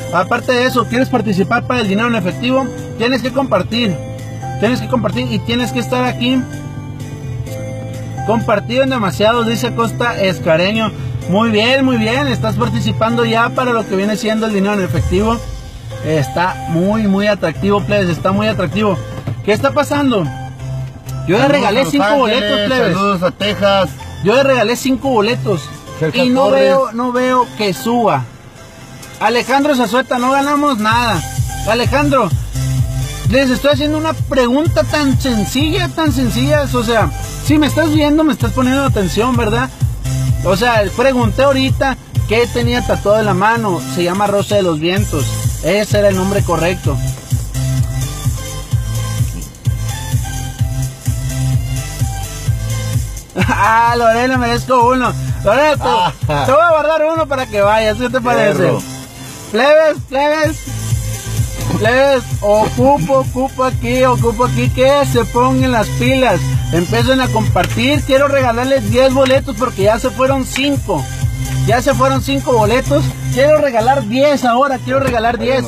Aparte de eso, ¿quieres participar para el dinero en efectivo? Tienes que compartir. Tienes que compartir y tienes que estar aquí. Compartido en demasiados, dice Costa Escareño. Muy bien, estás participando ya para lo que viene siendo el dinero en efectivo. Está muy atractivo, plebes, está muy atractivo. ¿Qué está pasando? Yo le regalé 5 boletos, plebes. Saludos a Texas. Yo le regalé 5 boletos y no veo que suba. Alejandro Zazueta, no ganamos nada. Alejandro, les estoy haciendo una pregunta tan sencilla, o sea, si me estás viendo, me estás poniendo atención, ¿verdad? O sea, pregunté ahorita qué tenía tatuado en la mano. Se llama Rosa de los Vientos. Ese era el nombre correcto. Ah, Lorena, merezco uno. Lorena, te voy a guardar uno para que vayas. ¿Qué te parece? Plebes, ocupo aquí que se pongan las pilas, empiecen a compartir. Quiero regalarles 10 boletos porque ya se fueron 5. Ya se fueron 5 boletos. Quiero regalar 10 ahora, quiero regalar 10.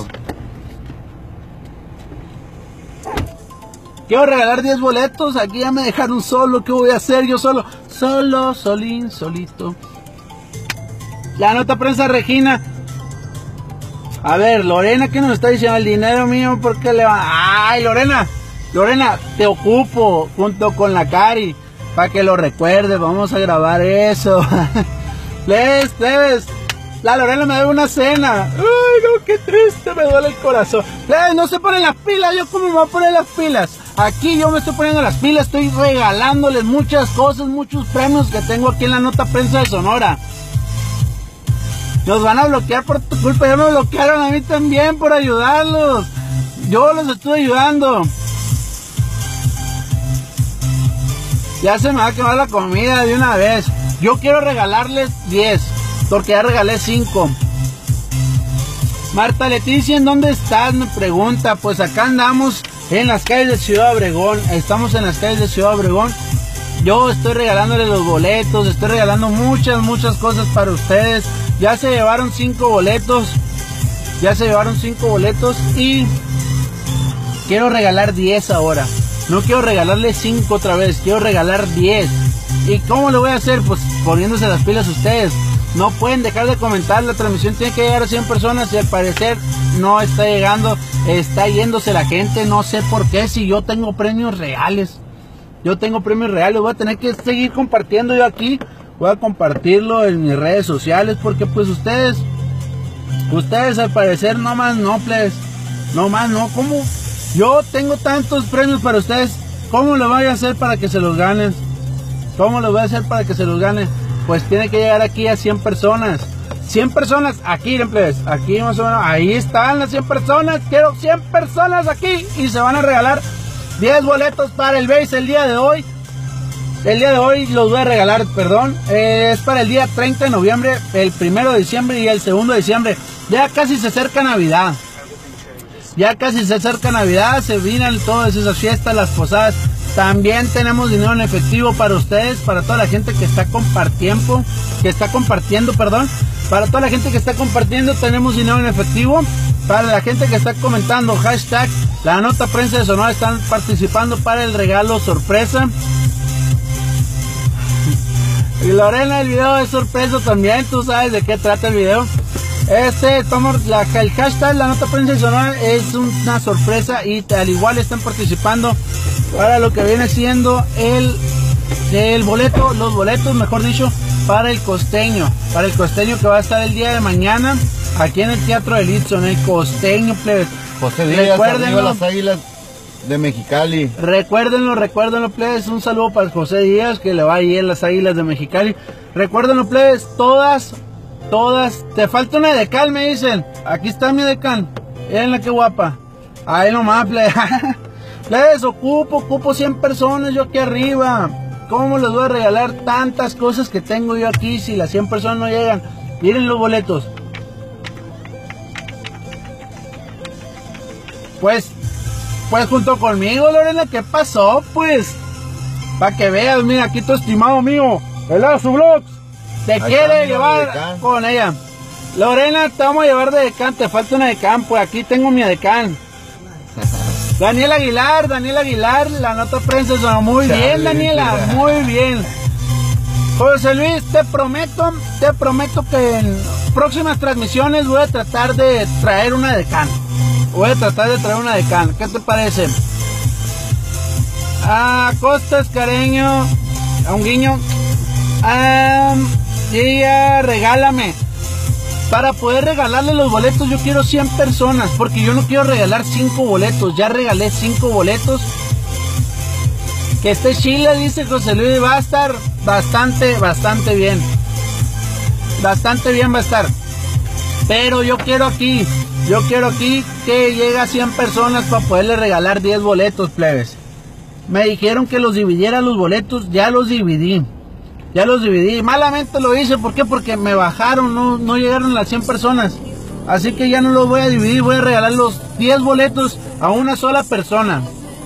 Quiero regalar 10 boletos. Aquí ya me dejaron solo. ¿Qué voy a hacer yo solo? Solito. La nota prensa, Regina. A ver, Lorena, ¿qué nos está diciendo? El dinero mío, ¿por qué le va? Ay, Lorena, te ocupo junto con la Cari para que lo recuerdes. Vamos a grabar eso. Plebes, la Lorena me debe una cena. Ay, no, qué triste, me duele el corazón. Plebes, no se ponen las pilas. ¿Yo cómo me voy a poner las pilas? Aquí yo me estoy poniendo las pilas. Estoy regalándoles muchas cosas, muchos premios que tengo aquí en la nota prensa de Sonora. Nos van a bloquear por tu culpa. Ya me bloquearon a mí también por ayudarlos. Yo los estoy ayudando. Ya se me va a quemar la comida de una vez. Yo quiero regalarles 10 porque ya regalé 5. Marta Leticia, ¿en dónde estás? Me pregunta. Pues acá andamos en las calles de Ciudad Obregón. Estamos en las calles de Ciudad Obregón. Yo estoy regalándoles los boletos. Estoy regalando muchas cosas para ustedes. Ya se llevaron 5 boletos. Y quiero regalar 10 ahora. No quiero regalarles 5 otra vez. Quiero regalar 10. ¿Y cómo lo voy a hacer? Pues poniéndose las pilas ustedes. No pueden dejar de comentar. La transmisión tiene que llegar a 100 personas y al parecer no está llegando. Está yéndose la gente. No sé por qué. Si yo tengo premios reales. Voy a tener que seguir compartiendo yo aquí. Voy a compartirlo en mis redes sociales porque pues ustedes al parecer no más no, plebes. No más no. ¿Cómo? Yo tengo tantos premios para ustedes. ¿Cómo lo voy a hacer para que se los ganen? Pues tiene que llegar aquí a 100 personas. 100 personas aquí, plebes. Aquí más o menos. Ahí están las 100 personas. Quiero 100 personas aquí. Y se van a regalar 10 boletos para el base el día de hoy. El día de hoy los voy a regalar, es para el día 30 de noviembre, el 1 de diciembre y el 2 de diciembre. Ya casi se acerca Navidad. Se vienen todas esas fiestas, las posadas. También tenemos dinero en efectivo para ustedes, para toda la gente que está compartiendo, Para toda la gente que está compartiendo tenemos dinero en efectivo. Para la gente que está comentando, hashtag la nota prensa de Sonora, están participando para el regalo sorpresa. Y Lorena, el video es sorpresa también, tú sabes de qué trata el video. El hashtag la nota prensa de Sonora es una sorpresa y al igual están participando para lo que viene siendo los boletos, mejor dicho, para el costeño que va a estar el día de mañana aquí en el Teatro del Itzon, el costeño, plebes. José Díaz, arriba las Águilas de Mexicali. Recuérdenlo, plebes. Un saludo para José Díaz, que le va a ir en las Águilas de Mexicali. Recuérdenlo, plebes. Todas. Te falta una edecán, me dicen. Aquí está mi edecán. Miren qué guapa. Ahí nomás, plebes. Plebes, ocupo 100 personas yo aquí arriba. ¿Cómo les voy a regalar tantas cosas que tengo yo aquí si las 100 personas no llegan? Miren los boletos. Pues junto conmigo, Lorena, ¿qué pasó? Pues, para que veas, mira, aquí tu estimado mío, el Azu Vlogs, te quiere llevar con ella. Lorena, te vamos a llevar de decán, te falta una decán, pues aquí tengo mi decán. Daniel Aguilar, la nota prensa sonó muy bien, Daniela, muy bien. José Luis, te prometo que en próximas transmisiones voy a tratar de traer una decán. ¿Qué te parece? Costa Escareño, a un guiño. Regálame. Para poder regalarle los boletos yo quiero 100 personas, porque yo no quiero regalar 5 boletos, ya regalé 5 boletos. Que esté Chile, dice José Luis, va a estar bastante bien. Bastante bien va a estar. Pero yo quiero aquí que llegue a 100 personas para poderle regalar 10 boletos, plebes. Me dijeron que los dividiera los boletos, ya los dividí. Malamente lo hice, ¿por qué? Porque me bajaron, no llegaron las 100 personas. Así que ya no los voy a dividir, voy a regalar los 10 boletos a una sola persona.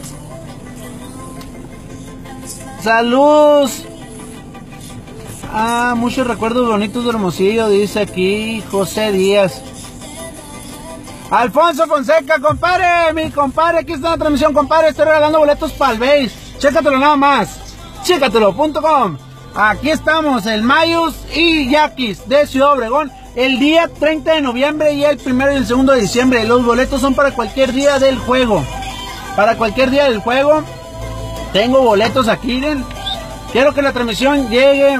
¡Salud! Muchos recuerdos bonitos de Hermosillo, dice aquí José Díaz. Alfonso Fonseca, compadre, mi compadre, aquí está la transmisión, compadre, estoy regalando boletos para el base. Chécatelo nada más, chécatelo.com. Aquí estamos, el Mayus y Yaquis de Ciudad Obregón, el día 30 de noviembre y el 1 y el 2 de diciembre. Los boletos son para cualquier día del juego. Tengo boletos aquí, miren. Quiero que la transmisión llegue.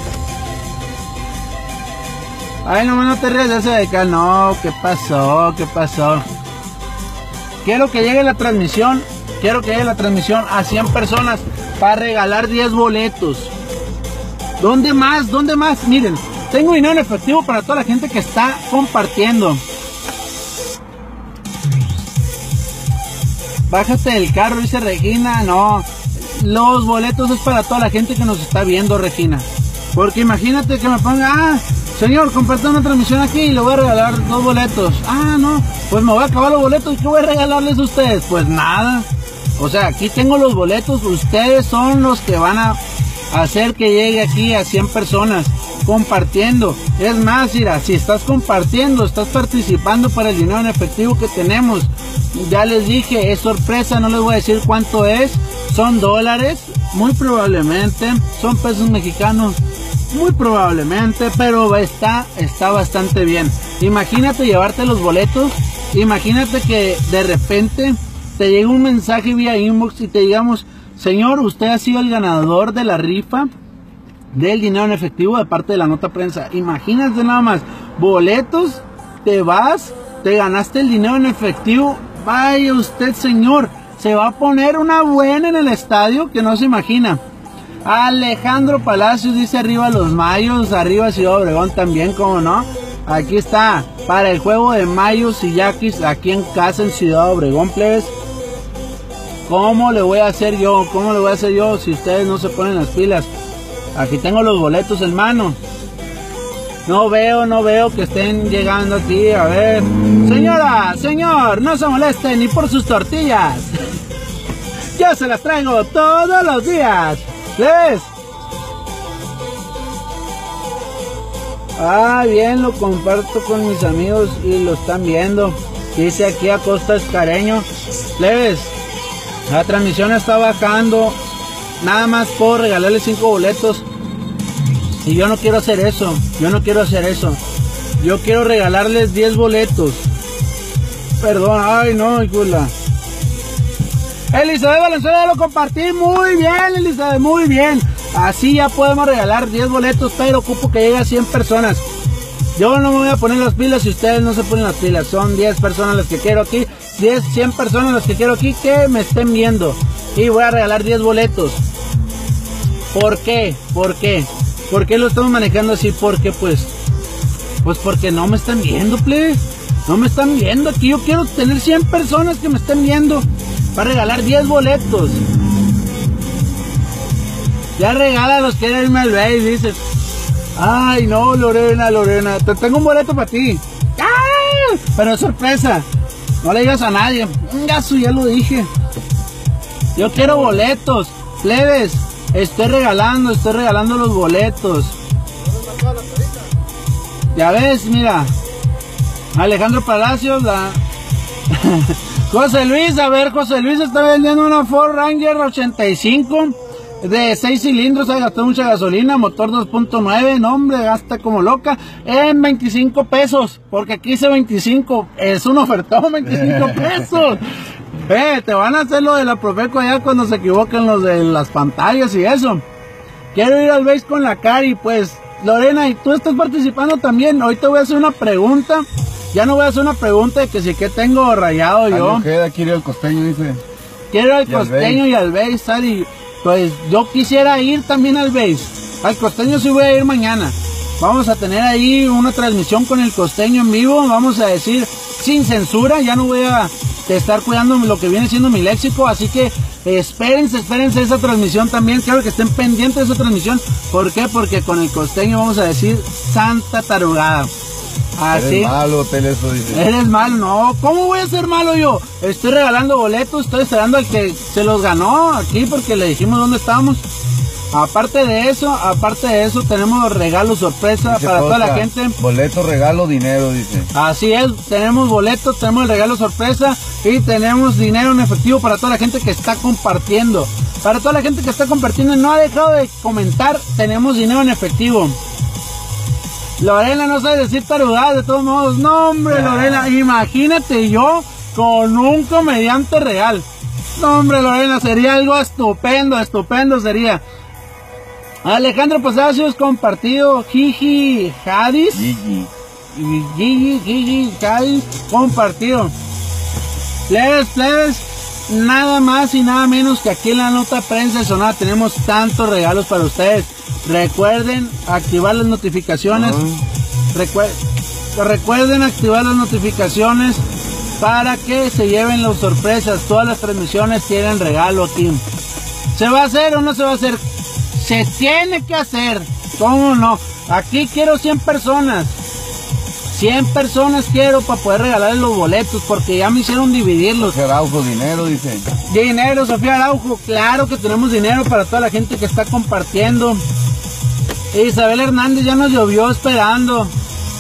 Ay, no te rías de ese de acá. No, ¿qué pasó? Quiero que llegue la transmisión a 100 personas para regalar 10 boletos. ¿Dónde más? Miren, tengo dinero en efectivo para toda la gente que está compartiendo. Bájate del carro, dice Regina. No, los boletos es para toda la gente que nos está viendo, Regina. Porque imagínate que me ponga, señor, comparte una transmisión aquí y le voy a regalar 2 boletos. No, pues me voy a acabar los boletos. ¿Y qué voy a regalarles a ustedes? Pues nada. O sea, aquí tengo los boletos. Ustedes son los que van a hacer que llegue aquí a 100 personas compartiendo. Es más, mira, si estás compartiendo, estás participando para el dinero en efectivo que tenemos. Ya les dije, es sorpresa, no les voy a decir cuánto es. Son dólares, muy probablemente. Son pesos mexicanos, muy probablemente. Pero está bastante bien. Imagínate llevarte los boletos. Imagínate que de repente te llega un mensaje vía inbox y te digamos: señor, usted ha sido el ganador de la rifa del dinero en efectivo de parte de la nota prensa. Imagínate nada más, boletos, te vas, te ganaste el dinero en efectivo. Vaya usted, señor, se va a poner una buena en el estadio que no se imagina. Alejandro Palacios dice: arriba los Mayos, arriba Ciudad Obregón también, como no. Aquí está, para el juego de Mayos y Yaquis aquí en casa en Ciudad Obregón, plebes. ¿Cómo le voy a hacer yo si ustedes no se ponen las pilas? Aquí tengo los boletos en mano. No veo que estén llegando aquí. A ver, señora, señor, no se moleste ni por sus tortillas. Yo se las traigo todos los días. ¿Les? Bien, lo comparto con mis amigos y lo están viendo. Dice aquí a Costa Escareño. ¿Les? La transmisión está bajando. Nada más puedo regalarle 5 boletos. Y yo no quiero hacer eso. Yo quiero regalarles 10 boletos. Perdón, ay no, híjole. Elizabeth Valenzuela, lo compartí. Muy bien, Elizabeth, muy bien. Así ya podemos regalar 10 boletos, pero ocupo que llegue a 100 personas. Yo no me voy a poner las pilas si ustedes no se ponen las pilas. Son 10 personas las que quiero aquí. 100 personas las que quiero aquí que me estén viendo. Y voy a regalar 10 boletos. ¿Por qué? ¿Por qué lo estamos manejando así? Porque pues porque no me están viendo, please. No me están viendo aquí. Yo quiero tener 100 personas que me estén viendo para regalar 10 boletos. Ya regálalos, quiero irme al base, dices. Ay, no, Lorena, te tengo un boleto para ti. ¡Ah! Pero es sorpresa. No le digas a nadie. Ya lo dije. Yo quiero boletos, plebes. Estoy regalando los boletos. Ya ves, mira. Alejandro Palacios, la... José Luis, a ver, José Luis está vendiendo una Ford Ranger 85 de 6 cilindros, ha gastado mucha gasolina, motor 2.9, no hombre, gasta como loca, en 25 pesos, porque aquí dice 25, es un ofertón, 25 pesos. Te van a hacer lo de la Profeco allá cuando se equivoquen los de las pantallas y eso. Quiero ir al base con la Cari, pues, Lorena, y tú estás participando también. Hoy te voy a hacer una pregunta. Ya no voy a hacer una pregunta de que si que tengo rayado yo. Queda, quiero ir al Costeño, dice. Quiero ir al Costeño y al base, Sari. Pues yo quisiera ir también al base. Al Costeño sí voy a ir mañana. Vamos a tener ahí una transmisión con el Costeño en vivo. Vamos a decir sin censura. Ya no voy a estar cuidando lo que viene siendo mi léxico. Así que espérense esa transmisión también. Quiero que estén pendientes de esa transmisión. ¿Por qué? Porque con el Costeño vamos a decir santa tarugada. Así. Eres malo, eso dice. Eres malo, no. ¿Cómo voy a ser malo yo? Estoy regalando boletos, estoy esperando al que se los ganó aquí porque le dijimos dónde estábamos. Aparte de eso, tenemos regalos sorpresa dice para toda la gente. Boleto, regalo, dinero, dice. Así es, tenemos boletos, tenemos el regalo sorpresa y tenemos dinero en efectivo para toda la gente que está compartiendo. Para toda la gente que está compartiendo y no ha dejado de comentar, tenemos dinero en efectivo. Lorena no sabe decir tarugadas de todos modos. No, hombre, Lorena, imagínate yo con un comediante real. No, hombre, Lorena, sería algo estupendo sería. Alejandro Palacios compartido. Gigi Hadis. Gigi Hadis compartido. Plebes, nada más y nada menos que aquí en la nota prensa de Sonora tenemos tantos regalos para ustedes. Recuerden activar las notificaciones. Recuerden activar las notificaciones para que se lleven las sorpresas. Todas las transmisiones tienen regalo aquí. ¿Se va a hacer o no se va a hacer? Se tiene que hacer. ¿Cómo no? Aquí quiero 100 personas. 100 personas quiero para poder regalarles los boletos porque ya me hicieron dividirlos. Sofía Araujo, dinero, dice. Dinero, Sofía Araujo. Claro que tenemos dinero para toda la gente que está compartiendo. Isabel Hernández ya nos llovió esperando.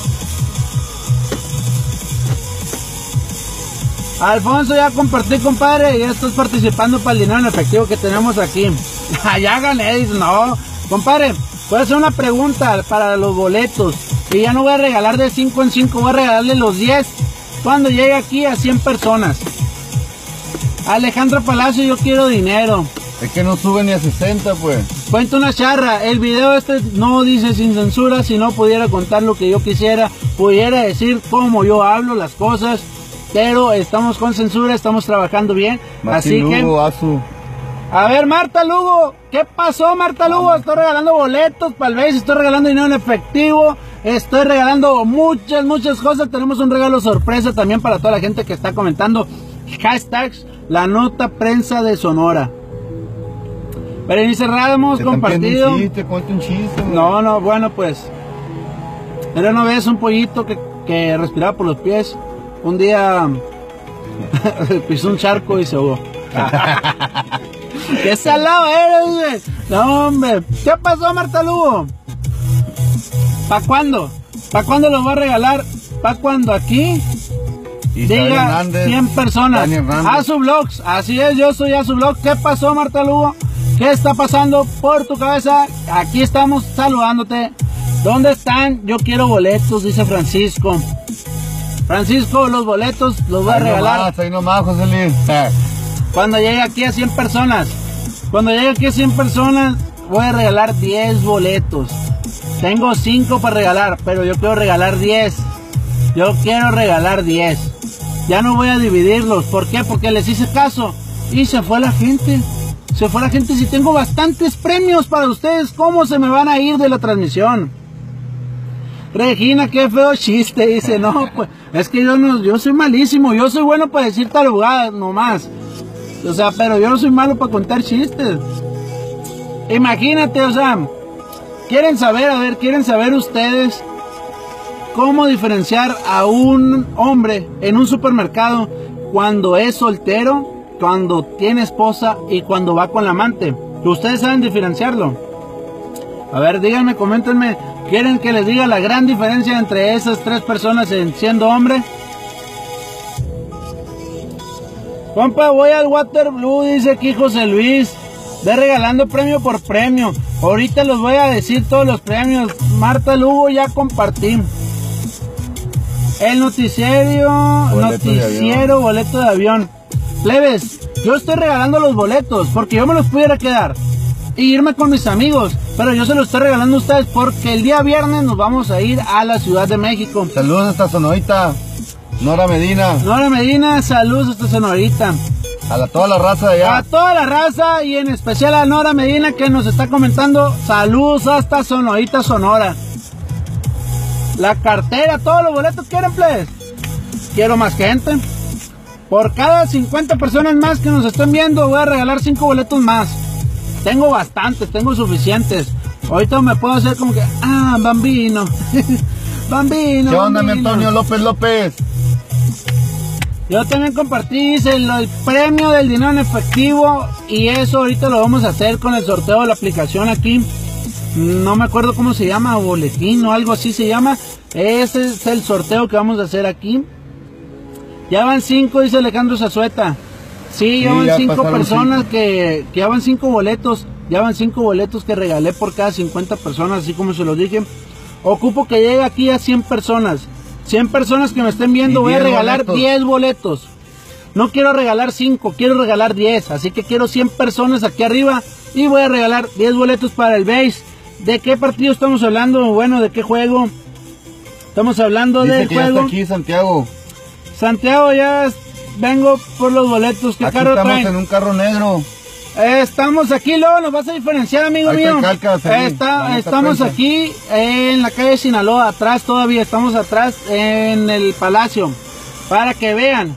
Alfonso, ya compartí, compadre. Ya estás participando para el dinero en efectivo que tenemos aquí. Ya gané, dice, no. Compadre, voy a hacer una pregunta para los boletos. Y ya no voy a regalar de 5 en 5, voy a regalarle los 10 cuando llegue aquí a 100 personas. Alejandro Palacio, yo quiero dinero. Es que no sube ni a 60, pues. Cuento una charra, el video este no dice sin censura, si no pudiera contar lo que yo quisiera, pudiera decir cómo yo hablo las cosas, pero estamos con censura, estamos trabajando bien, Martín así Lugo, que... Azu. A ver, Marta Lugo, ¿qué pasó, Marta Lugo? Estoy regalando boletos para el base, estoy regalando dinero en efectivo, estoy regalando muchas cosas, tenemos un regalo sorpresa también para toda la gente que está comentando, hashtags, la nota prensa de Sonora. Berenice Ramos, compartido. Cuente un chiste. No, bueno, pues. Era una vez un pollito que respiraba por los pies. Un día pisó un charco y se ahogó. ¡Qué salado eres, güey! No, hombre. ¿Qué pasó, Marta Lugo? ¿Para cuándo? ¿Para cuándo los voy a regalar? ¿Para cuándo aquí? Diga 100 personas. A su blogs. Así es, yo soy a su blog. ¿Qué pasó, Marta Lugo? ¿Qué está pasando por tu cabeza? Aquí estamos saludándote. ¿Dónde están? Yo quiero boletos, dice Francisco. Francisco, los boletos los voy a regalar. Ahí nomás, José Luis. Cuando llegue aquí a 100 personas. Cuando llegue aquí a 100 personas, voy a regalar 10 boletos. Tengo 5 para regalar, pero yo quiero regalar 10. Yo quiero regalar 10. Ya no voy a dividirlos. ¿Por qué? Porque les hice caso. Y se fue la gente. Se fue la gente. Si tengo bastantes premios para ustedes, ¿cómo se me van a ir de la transmisión? Regina, qué feo chiste. Dice, no, pues, es que yo soy malísimo. Yo soy bueno para decir tarugadas nomás. O sea, pero yo no soy malo para contar chistes. Imagínate, o sea, quieren saber ustedes cómo diferenciar a un hombre en un supermercado cuando es soltero, cuando tiene esposa y cuando va con la amante. Ustedes saben diferenciarlo. A ver, díganme, coméntenme ¿Quieren que les diga la gran diferencia entre esas tres personas en siendo hombre? Compa, voy al Waterblue, dice aquí José Luis. De regalando premio por premio. Ahorita los voy a decir todos los premios. Marta Lugo, ya compartí. El noticiero, boleto de avión. Plebes, yo estoy regalando los boletos porque yo me los pudiera quedar y irme con mis amigos, pero yo se los estoy regalando a ustedes porque el día viernes nos vamos a ir a la Ciudad de México. Saludos hasta Sonorita, Nora Medina. Nora Medina, saludos hasta Sonorita. Toda la raza de allá. A toda la raza y en especial a Nora Medina que nos está comentando. Saludos hasta Sonorita, Sonora. La cartera, todos los boletos quieren, plebes. Quiero más gente. Por cada 50 personas más que nos estén viendo, voy a regalar 5 boletos más. Tengo bastantes, tengo suficientes. Ahorita me puedo hacer como que, bambino. Bambino. ¿Qué onda, mi bambino. Antonio López? Yo también compartí el premio del dinero en efectivo. Y eso ahorita lo vamos a hacer con el sorteo de la aplicación aquí. No me acuerdo cómo se llama, boletín o algo así se llama. Ese es el sorteo que vamos a hacer aquí. Ya van 5, dice Alejandro Zazueta. Sí, ya van 5 personas que ya van 5 boletos. Ya van 5 boletos que regalé por cada 50 personas, así como se los dije. Ocupo que llegue aquí a 100 personas. 100 personas que me estén viendo, voy a regalar 10 boletos. No quiero regalar 5, quiero regalar 10. Así que quiero 100 personas aquí arriba y voy a regalar 10 boletos para el base. ¿De qué partido estamos hablando? Bueno, ¿de qué juego? Estamos hablando del juego. Ya está aquí Santiago. Santiago, ya vengo por los boletos. ¿Qué aquí carro estamos traen? En un carro negro. Estamos aquí, luego nos vas a diferenciar, amigo mío. Estamos aquí en la calle Sinaloa, atrás todavía, estamos atrás en el Palacio, para que vean.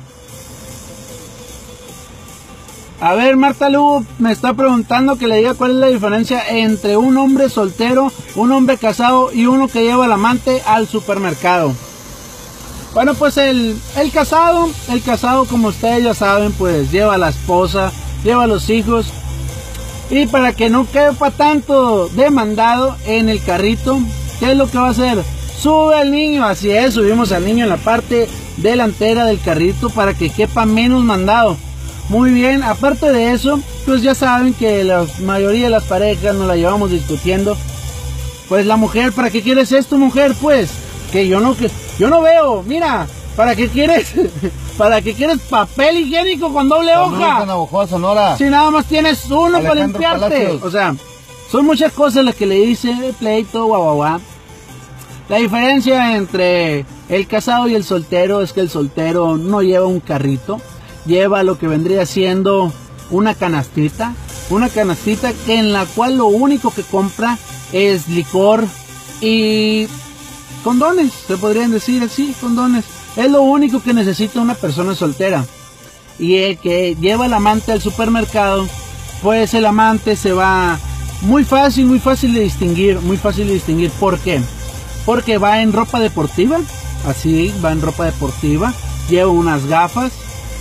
A ver, Marta Lugo me está preguntando que le diga cuál es la diferencia entre un hombre soltero, un hombre casado y uno que lleva al amante al supermercado. Bueno, pues el casado, como ustedes ya saben, pues lleva a la esposa, lleva a los hijos. Y para que no quepa tanto demandado en el carrito, ¿qué es lo que va a hacer? Sube al niño, así es, subimos al niño en la parte delantera del carrito para que quepa menos mandado. Muy bien, aparte de eso, pues ya saben que la mayoría de las parejas nos la llevamos discutiendo. Pues la mujer, ¿para qué quieres esto, mujer? Pues, que yo no veo, mira, ¿para qué quieres? ¿Para qué quieres papel higiénico con doble hoja? Navajoa, Sonora. Si nada más tienes uno Alejandro para limpiarte. Palacios. O sea, son muchas cosas las que le dice el pleito, guau. La diferencia entre el casado y el soltero es que el soltero no lleva un carrito, lleva lo que vendría siendo una canastita que en la cual lo único que compra es licor y condones, se podrían decir así, condones. Es lo único que necesita una persona soltera. Y el que lleva al amante al supermercado, pues el amante se va muy fácil de distinguir, ¿por qué? Porque va en ropa deportiva, así, va en ropa deportiva, lleva unas gafas.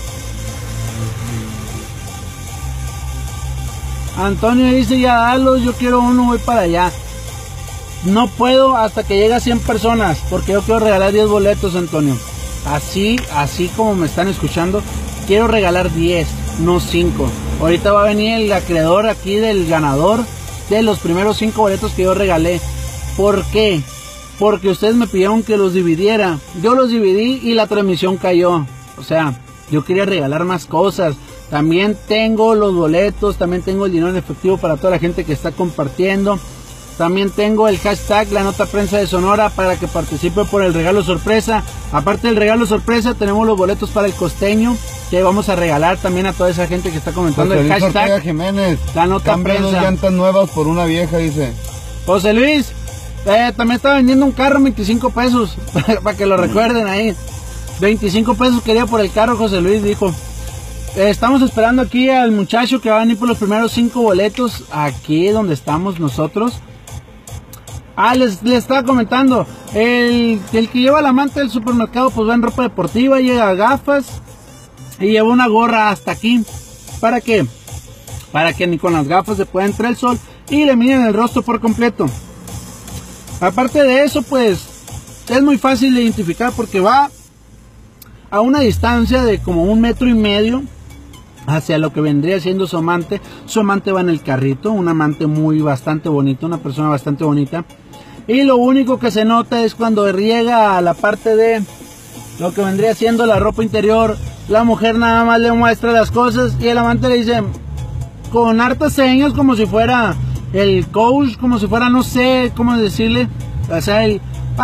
Antonio dice, ya dalos, yo quiero uno, voy para allá. No puedo hasta que llegue a 100 personas, porque yo quiero regalar 10 boletos, Antonio. Así como me están escuchando, quiero regalar 10, no 5. Ahorita va a venir el acreedor aquí del ganador de los primeros 5 boletos que yo regalé. ¿Por qué? Porque ustedes me pidieron que los dividiera. Yo los dividí y la transmisión cayó. O sea, yo quería regalar más cosas. También tengo los boletos, también tengo el dinero en efectivo para toda la gente que está compartiendo. También tengo el hashtag La Nota Prensa de Sonora para que participe por el regalo sorpresa. Aparte del regalo sorpresa, tenemos los boletos para el costeño que vamos a regalar también a toda esa gente que está comentando el hashtag Jiménez, La Nota Prensa. 2 llantas nuevas por una vieja, dice. José Luis, también está vendiendo un carro 25 pesos, para que lo recuerden ahí. 25 pesos quería por el carro, José Luis dijo. Estamos esperando aquí al muchacho que va a venir por los primeros 5 boletos, aquí donde estamos nosotros. Les estaba comentando, el que lleva la manta del supermercado pues va en ropa deportiva, lleva gafas y lleva una gorra hasta aquí. ¿Para qué? Para que ni con las gafas se pueda entrar el sol y le miren el rostro por completo. Aparte de eso, pues es muy fácil de identificar porque va a una distancia de como 1,5 metros hacia lo que vendría siendo su amante. Su amante va en el carrito, un amante bastante bonito, una persona bastante bonita. Y lo único que se nota es cuando llega a la parte de lo que vendría siendo la ropa interior, la mujer nada más le muestra las cosas y el amante le dice con hartas señas, como si fuera el coach, como si fuera, no sé cómo decirle, o sea, el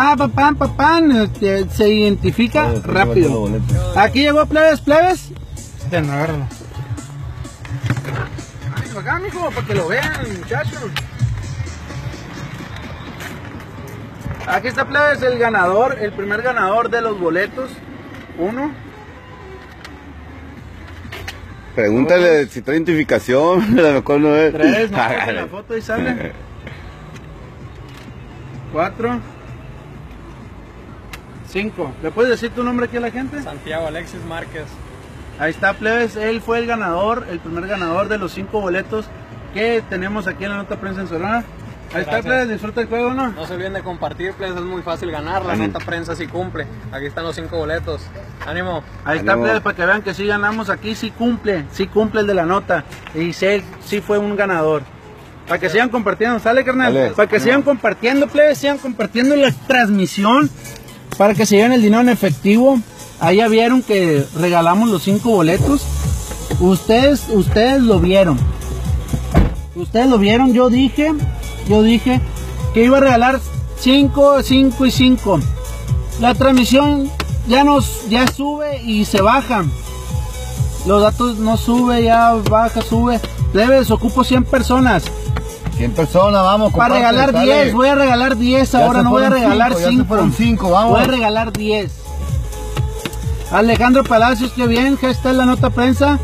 se identifica rápido. Aquí llegó plebes. De nuevo. Acá, mijo, para que lo vean, muchachos. Aquí está, plebes, el ganador, el primer ganador de los boletos. 1. Pregúntale si trae identificación, a lo mejor no es. 3, no pasa la foto y sale. 4. 5. ¿Le puedes decir tu nombre aquí a la gente? Santiago Alexis Márquez. Ahí está, plebes, él fue el ganador, el primer ganador de los 5 boletos que tenemos aquí en la nota prensa en Sonora. Ahí está, plebes, disfruta el juego, ¿no? No se olviden de compartir, plebes, es muy fácil ganar, la nota prensa sí cumple. Aquí están los 5 boletos. ¡Ánimo! Ahí está, plebes, para que vean que sí ganamos aquí, sí cumple el de la nota. Y sí fue un ganador. Para que sigan compartiendo, ¿sale, carnal? Dale, para que sigan compartiendo, plebes, sigan compartiendo la transmisión, para que se lleven el dinero en efectivo. Ahí ya vieron que regalamos los 5 boletos. Ustedes lo vieron. Ustedes lo vieron, yo dije que iba a regalar 5 y 5. La transmisión ya sube y se baja. Los datos no sube, ya baja, sube. Plebes, ocupo 100 personas. 100 personas, vamos. Para regalar 10, voy a regalar 10 ahora, no voy a regalar 5. Vamos. Voy a regalar 10. Alejandro Palacios, que bien, que está en la nota prensa.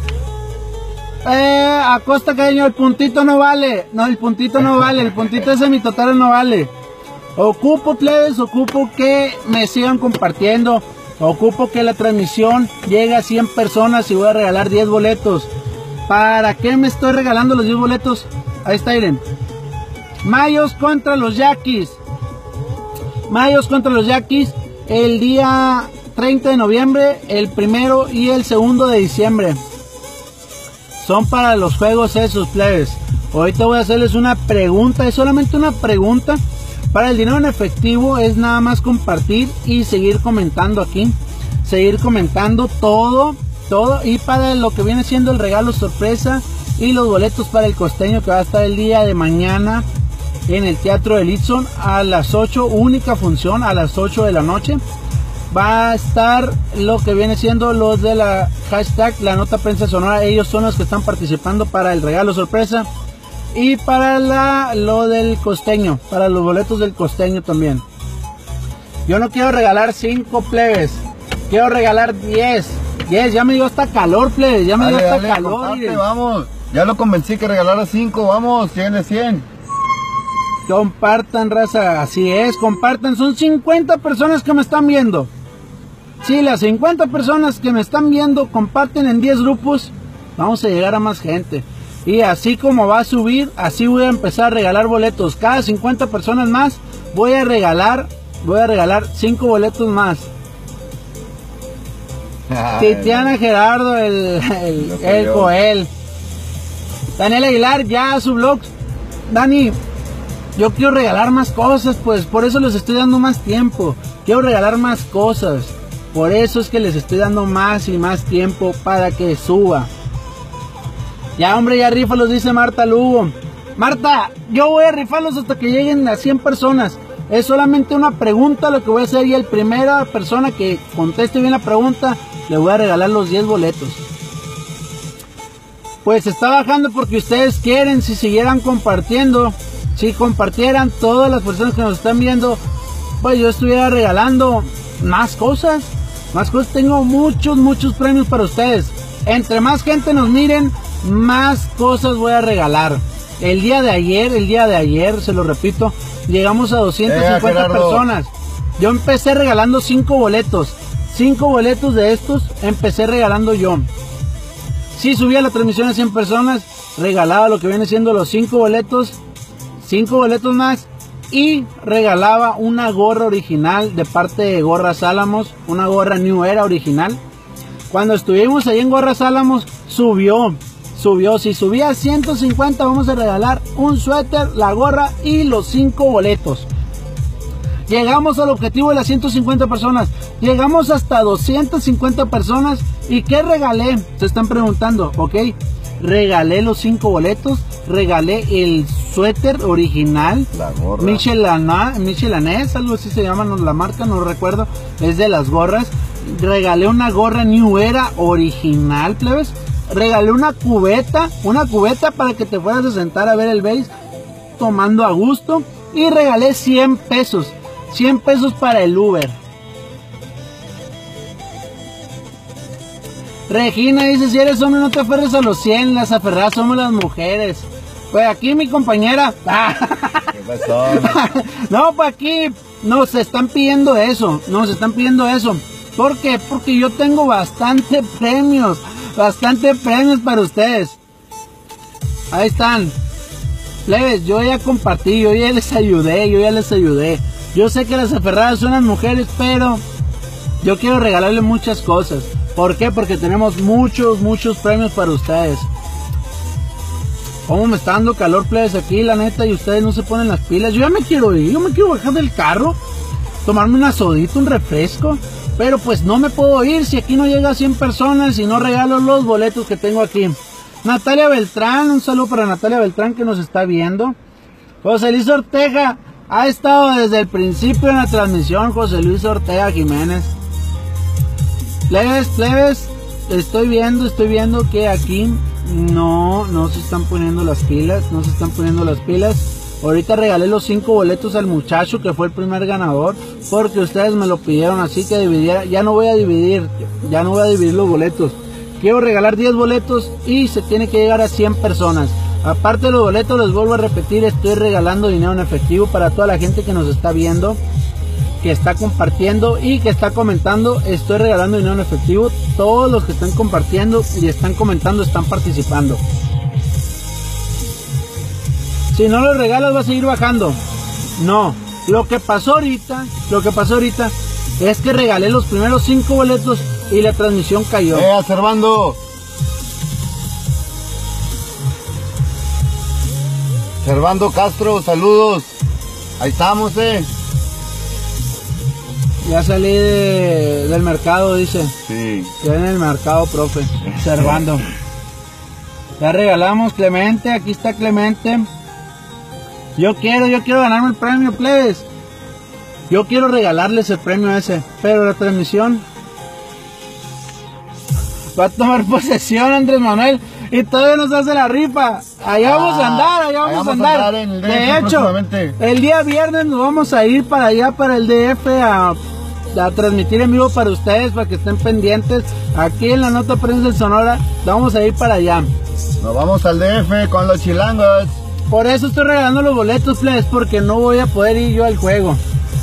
Acosta Cadeño, el puntito no vale. No, el puntito no vale. El puntito ese mi total no vale. Ocupo, plebes, ocupo que me sigan compartiendo. Ocupo que la transmisión llegue a 100 personas y voy a regalar 10 boletos. ¿Para qué me estoy regalando los 10 boletos? Ahí está, miren. Mayos contra los Yaquis. Mayos contra los Yaquis. El día 30 de noviembre, el 1 y el 2 de diciembre. Son para los juegos esos, plebes. Ahorita voy a hacerles una pregunta, es solamente una pregunta. Para el dinero en efectivo es nada más compartir y seguir comentando aquí. Seguir comentando todo. Y para lo que viene siendo el regalo sorpresa y los boletos para el costeño, que va a estar el día de mañana en el Teatro de Lidson a las 8, única función a las 8 de la noche. Va a estar lo que viene siendo los de la hashtag La Nota Prensa Sonora. Ellos son los que están participando para el regalo sorpresa y para lo del costeño, para los boletos del costeño también. Yo no quiero regalar 5, plebes, quiero regalar 10. Ya me dio hasta calor, plebes, ya me dio hasta calor. Comparte, vamos, ya lo convencí que regalara 5, vamos, 100 de 100. Compartan, raza, así es, compartan. Son 50 personas que me están viendo. Sí, las 50 personas que me están viendo comparten en 10 grupos. Vamos a llegar a más gente. Y así como va a subir, así voy a empezar a regalar boletos. Cada 50 personas más voy a regalar 5 boletos más. Titiana Gerardo, el Joel. Daniel Aguilar, ya su blog. Dani, yo quiero regalar más cosas, pues por eso les estoy dando más tiempo. Quiero regalar más cosas. Por eso es que les estoy dando más y más tiempo para que suba. Ya, hombre, ya rífalos, dice Marta Lugo. Marta, yo voy a rifarlos hasta que lleguen a 100 personas. Es solamente una pregunta lo que voy a hacer y el primera persona que conteste bien la pregunta le voy a regalar los 10 boletos. Pues está bajando porque ustedes quieren, si siguieran compartiendo, si compartieran todas las personas que nos están viendo, pues yo estuviera regalando más cosas. Tengo muchos premios para ustedes. Entre más gente nos miren, más cosas voy a regalar. El día de ayer, se lo repito, llegamos a 250 personas. Yo empecé regalando 5 boletos. 5 boletos de estos empecé regalando yo. Si subía la transmisión a 100 personas, regalaba lo que viene siendo los 5 boletos. 5 boletos más y regalaba una gorra original de parte de Gorras Álamos, una gorra New Era original. Cuando estuvimos ahí en Gorras Álamos, subió, si subía a 150 vamos a regalar un suéter, la gorra y los 5 boletos. Llegamos al objetivo de las 150 personas, llegamos hasta 250 personas. ¿Y qué regalé? Se están preguntando, ok. Regalé los 5 boletos, regalé el suéter original, la gorra Michelanés, algo así se llama, no, la marca, no recuerdo, es de las gorras. Regalé una gorra New Era original, plebes. Regalé una cubeta para que te fueras a sentar a ver el base tomando a gusto. Y regalé 100 pesos para el Uber. Regina dice, si eres hombre no te aferres a los 100, las aferradas somos las mujeres. Pues aquí mi compañera... ¿Qué pasó? No, pues aquí nos están pidiendo eso, ¿Por qué? Porque yo tengo bastante premios para ustedes. Ahí están. Plebes, yo ya compartí, yo ya les ayudé. Yo sé que las aferradas son las mujeres, pero yo quiero regalarles muchas cosas. ¿Por qué? Porque tenemos muchos premios para ustedes. Cómo me está dando calor, plebes, aquí, la neta, y ustedes no se ponen las pilas. Yo ya me quiero ir, yo me quiero bajar del carro, tomarme una sodita, un refresco. Pero pues no me puedo ir si aquí no llega a 100 personas y no regalo los boletos que tengo aquí. Natalia Beltrán, un saludo para Natalia Beltrán que nos está viendo. José Luis Ortega, ha estado desde el principio en la transmisión, José Luis Ortega Jiménez. Plebes, estoy viendo que aquí no se están poniendo las pilas, Ahorita regalé los 5 boletos al muchacho que fue el primer ganador, porque ustedes me lo pidieron, así que dividiera. Ya no voy a dividir los boletos. Quiero regalar 10 boletos y se tiene que llegar a 100 personas. Aparte de los boletos, les vuelvo a repetir, estoy regalando dinero en efectivo para toda la gente que nos está viendo, que está compartiendo y que está comentando. Estoy regalando dinero en efectivo. Todos los que están compartiendo y están comentando están participando. Si no los regalas va a seguir bajando. No, lo que pasó ahorita es que regalé los primeros 5 boletos y la transmisión cayó. Servando. Servando Castro, saludos. Ahí estamos, Ya salí del mercado, dice. Sí. Ya en el mercado, profe. Servando. Ya regalamos Clemente, aquí está Clemente. Yo quiero ganarme el premio, plebes. Yo quiero regalarles el premio ese, pero la transmisión va a tomar posesión Andrés Manuel y todavía nos hace la rifa. Allá vamos a andar. En el DF, de hecho, el día viernes nos vamos a ir para allá, para el DF, a transmitir en vivo para ustedes, para que estén pendientes. Aquí en la Nota Prensa de Sonora, vamos a ir para allá. Nos vamos al DF con los chilangos. Por eso estoy regalando los boletos, plebes, porque no voy a poder ir yo al juego.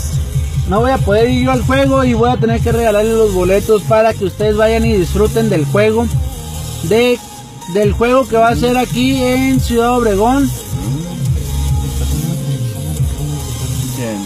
Y voy a tener que regalarles los boletos para que ustedes vayan y disfruten del juego. Del juego que va a ser aquí en Ciudad Obregón. Bien.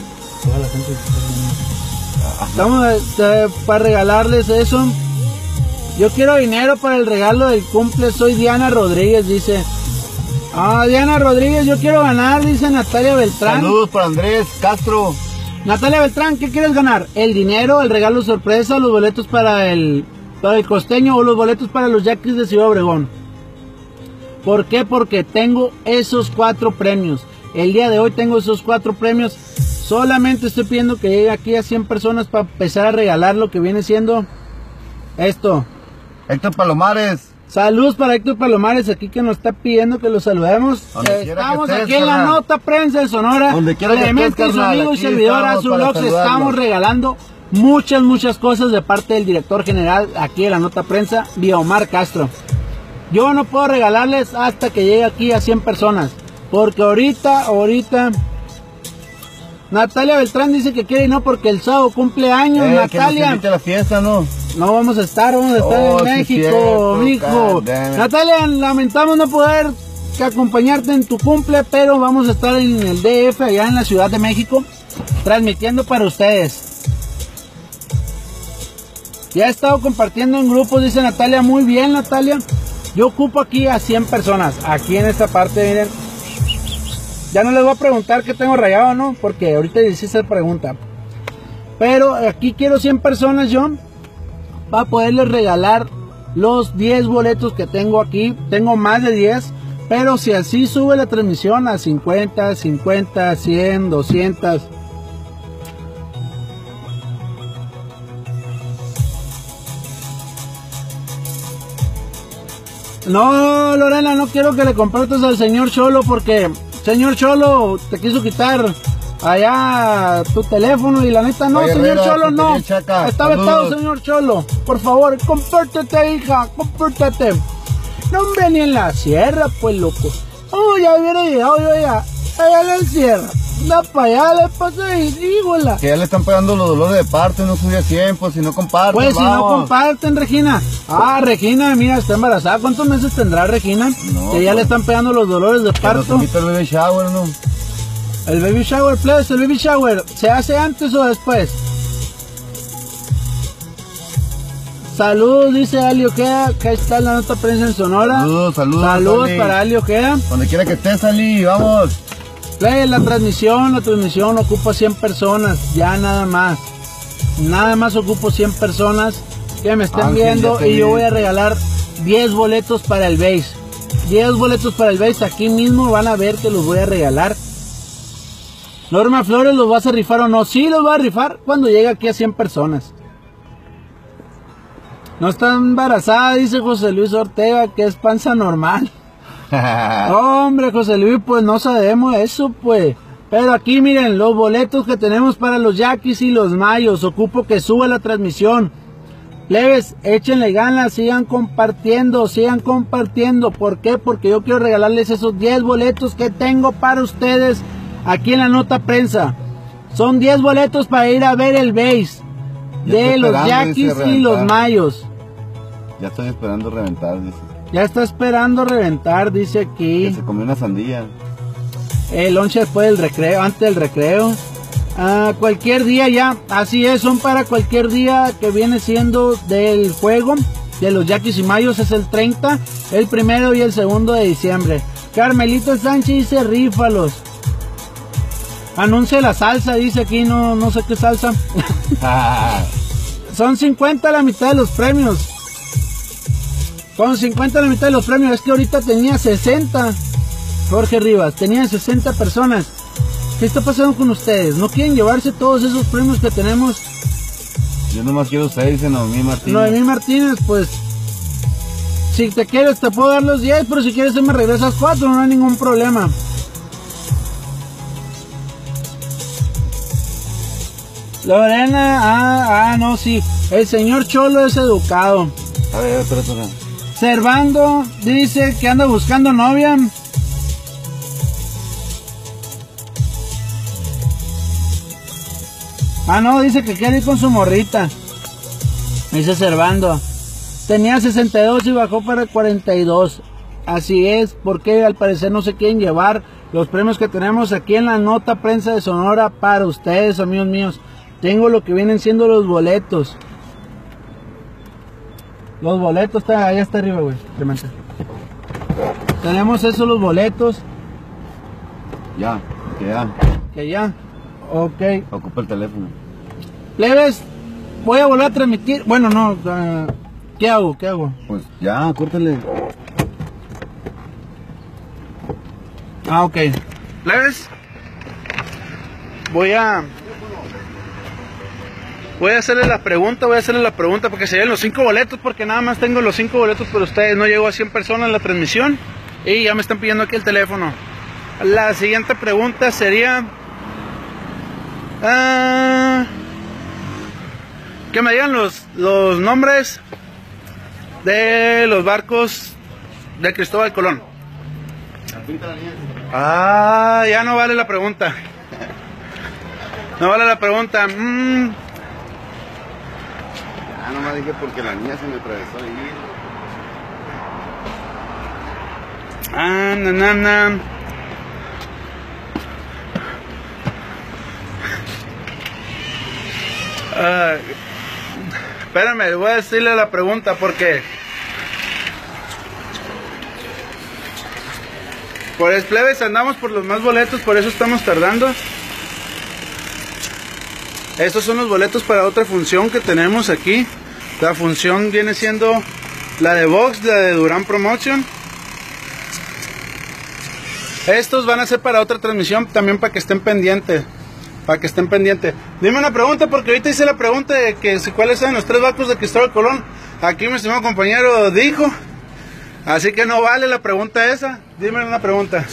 Estamos para regalarles eso. Yo quiero dinero para el regalo del cumple. Soy Diana Rodríguez, dice. Diana Rodríguez, yo quiero ganar, dice Natalia Beltrán. Saludos para Andrés Castro. Natalia Beltrán, ¿qué quieres ganar? ¿El dinero, el regalo sorpresa, los boletos para el costeño o los boletos para los Yaquis de Ciudad Obregón? ¿Por qué? Porque tengo esos 4 premios. El día de hoy tengo esos 4 premios. Solamente estoy pidiendo que llegue aquí a 100 personas para empezar a regalar lo que viene siendo esto. Héctor Palomares. Saludos para Héctor Palomares, aquí que nos está pidiendo que lo saludemos. Estamos aquí en la Nota Prensa de Sonora. Donde quiera que estés, Clemente, su amigo y servidor Azulox, estamos regalando muchas cosas de parte del director general aquí en la Nota Prensa, Biomar Castro. Yo no puedo regalarles hasta que llegue aquí a 100 personas, porque ahorita Natalia Beltrán dice que quiere y no, porque el sábado cumpleaños. Natalia, que la fiesta, ¿no? No vamos a estar en México, mijo. Natalia, lamentamos no poder que acompañarte en tu cumple, pero vamos a estar en el DF, allá en la Ciudad de México, transmitiendo para ustedes. Ya he estado compartiendo en grupos, dice Natalia. Muy bien, Natalia. Yo ocupo aquí a 100 personas, aquí en esta parte, miren. Ya no les voy a preguntar qué tengo rayado, ¿no? Porque ahorita hice esa pregunta. Pero aquí quiero 100 personas yo, para poderles regalar los 10 boletos que tengo aquí. Tengo más de 10, pero si así sube la transmisión a 50, 50, 100, 200. No, Lorena, no quiero que le compartas al señor Cholo, porque señor Cholo te quiso quitar allá tu teléfono y la neta no. Oye, señor Herrera, Cholo no. Está vetado, señor Cholo. Por favor, compórtate, hija, compórtate. No ven ni en la sierra, pues, loco. Oh, ya hubiera llegado yo allá en la sierra. Anda para allá, le pasa y dígola. Que ya le están pegando los dolores de parto, no sube a 100, pues si no comparten. Pues vamos. Si no comparten, Regina. Ah, Regina, mira, está embarazada. ¿Cuántos meses tendrá Regina? No, que ya pues le están pegando los dolores de parto. Nos el baby shower, ¿no? El baby shower, please, el baby shower, ¿se hace antes o después? Saludos, dice Ali Ojeda, acá está la nota prensa en Sonora. Saludos, saludos. Saludos para Ali Ojeda. Donde quiera que estés, Ali, vamos. La transmisión ocupa 100 personas, ya nada más. Nada más ocupo 100 personas que me estén viendo y yo voy a regalar 10 boletos para el base. 10 boletos para el base, aquí mismo van a ver que los voy a regalar. Norma Flores, ¿los vas a rifar o no? Sí, los voy a rifar cuando llegue aquí a 100 personas. No está embarazada, dice José Luis Ortega, que es panza normal. Hombre, José Luis, pues no sabemos eso, pues. Pero aquí miren los boletos que tenemos para los Yaquis y los Mayos. Ocupo que suba la transmisión. Plebes, échenle ganas, sigan compartiendo, sigan compartiendo. ¿Por qué? Porque yo quiero regalarles esos 10 boletos que tengo para ustedes aquí en la nota prensa. Son 10 boletos para ir a ver el base de los Yaquis y los Mayos. Ya estoy esperando reventar, dice. Ya está esperando reventar, dice aquí. Que se comió una sandía. El lonche después del recreo, antes del recreo. Cualquier día ya, así es, son para cualquier día que viene siendo del juego de los Yaquis y Mayos. Es el 30, el 1 y el 2 de diciembre. Carmelita Sánchez dice rífalos. Anuncia la salsa, dice aquí, no sé qué salsa. Son 50 la mitad de los premios. Con 50 la mitad de los premios. Es que ahorita tenía 60. Jorge Rivas, tenía 60 personas. ¿Qué está pasando con ustedes? ¿No quieren llevarse todos esos premios que tenemos? Yo nomás quiero 6, dice Noemí Martínez. Noemí Martínez, pues si te quieres te puedo dar los 10, pero si quieres me regresas 4, no hay ningún problema. Lorena, no, sí. El señor Cholo es educado. A ver, espera. Servando dice que anda buscando novia. No, dice que quiere ir con su morrita. Dice Servando. Tenía 62 y bajó para 42. Así es, porque al parecer no se quieren llevar los premios que tenemos aquí en la nota prensa de Sonora para ustedes, amigos míos. Tengo lo que vienen siendo los boletos. Los boletos, allá está arriba, güey. Tenemos eso, los boletos. Ya. Que ya. Ok. Ocupa el teléfono. Plebes, voy a volver a transmitir. Bueno, no. ¿Qué hago? Pues ya, córtale. Ok. Plebes, voy a hacerle la pregunta, porque se lleven los 5 boletos, porque nada más tengo los 5 boletos por ustedes, no llego a 100 personas en la transmisión y ya me están pidiendo aquí el teléfono. La siguiente pregunta sería que me digan los nombres de los barcos de Cristóbal Colón. Ya no vale la pregunta. No vale la pregunta. Nomás dije porque la niña se me atravesó ahí. Espérame, voy a decirle la pregunta porque pues plebes, andamos por los más boletos, por eso estamos tardando. Estos son los boletos para otra función que tenemos aquí. La función viene siendo la de Vox, la de Durán Promotion. Estos van a ser para otra transmisión también, para que estén pendientes. Dime una pregunta, porque ahorita hice la pregunta de que cuáles son los 3 barcos de Cristóbal Colón. Aquí mi estimado compañero dijo, así que no vale la pregunta esa. Dime una pregunta,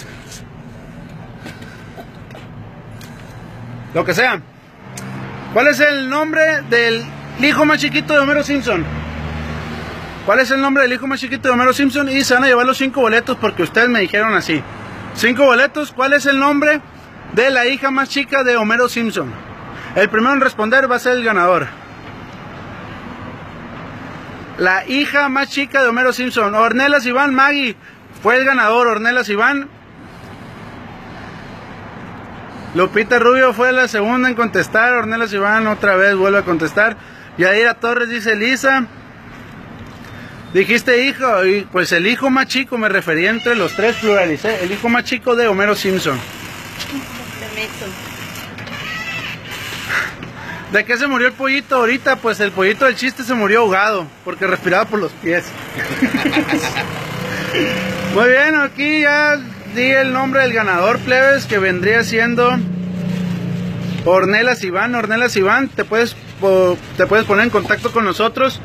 lo que sea. ¿Cuál es el nombre del hijo más chiquito de Homero Simpson? ¿Cuál es el nombre del hijo más chiquito de Homero Simpson? Y se van a llevar los 5 boletos porque ustedes me dijeron así. 5 boletos. ¿Cuál es el nombre de la hija más chica de Homero Simpson? El primero en responder va a ser el ganador. La hija más chica de Homero Simpson. Ornelas Iván Maggie fue el ganador. Ornelas Iván. Lupita Rubio fue la segunda en contestar. Ornelas Iván otra vez vuelve a contestar. Yadira Torres dice Lisa. Dijiste hijo, y pues el hijo más chico, me refería entre los 3, pluralicé. El hijo más chico de Homero Simpson. ¿De qué se murió el pollito ahorita? Pues el pollito del chiste se murió ahogado, porque respiraba por los pies. Muy bien, aquí ya di el nombre del ganador, plebes, que vendría siendo Ornelas Iván. Ornelas Iván, te puedes poner en contacto con nosotros.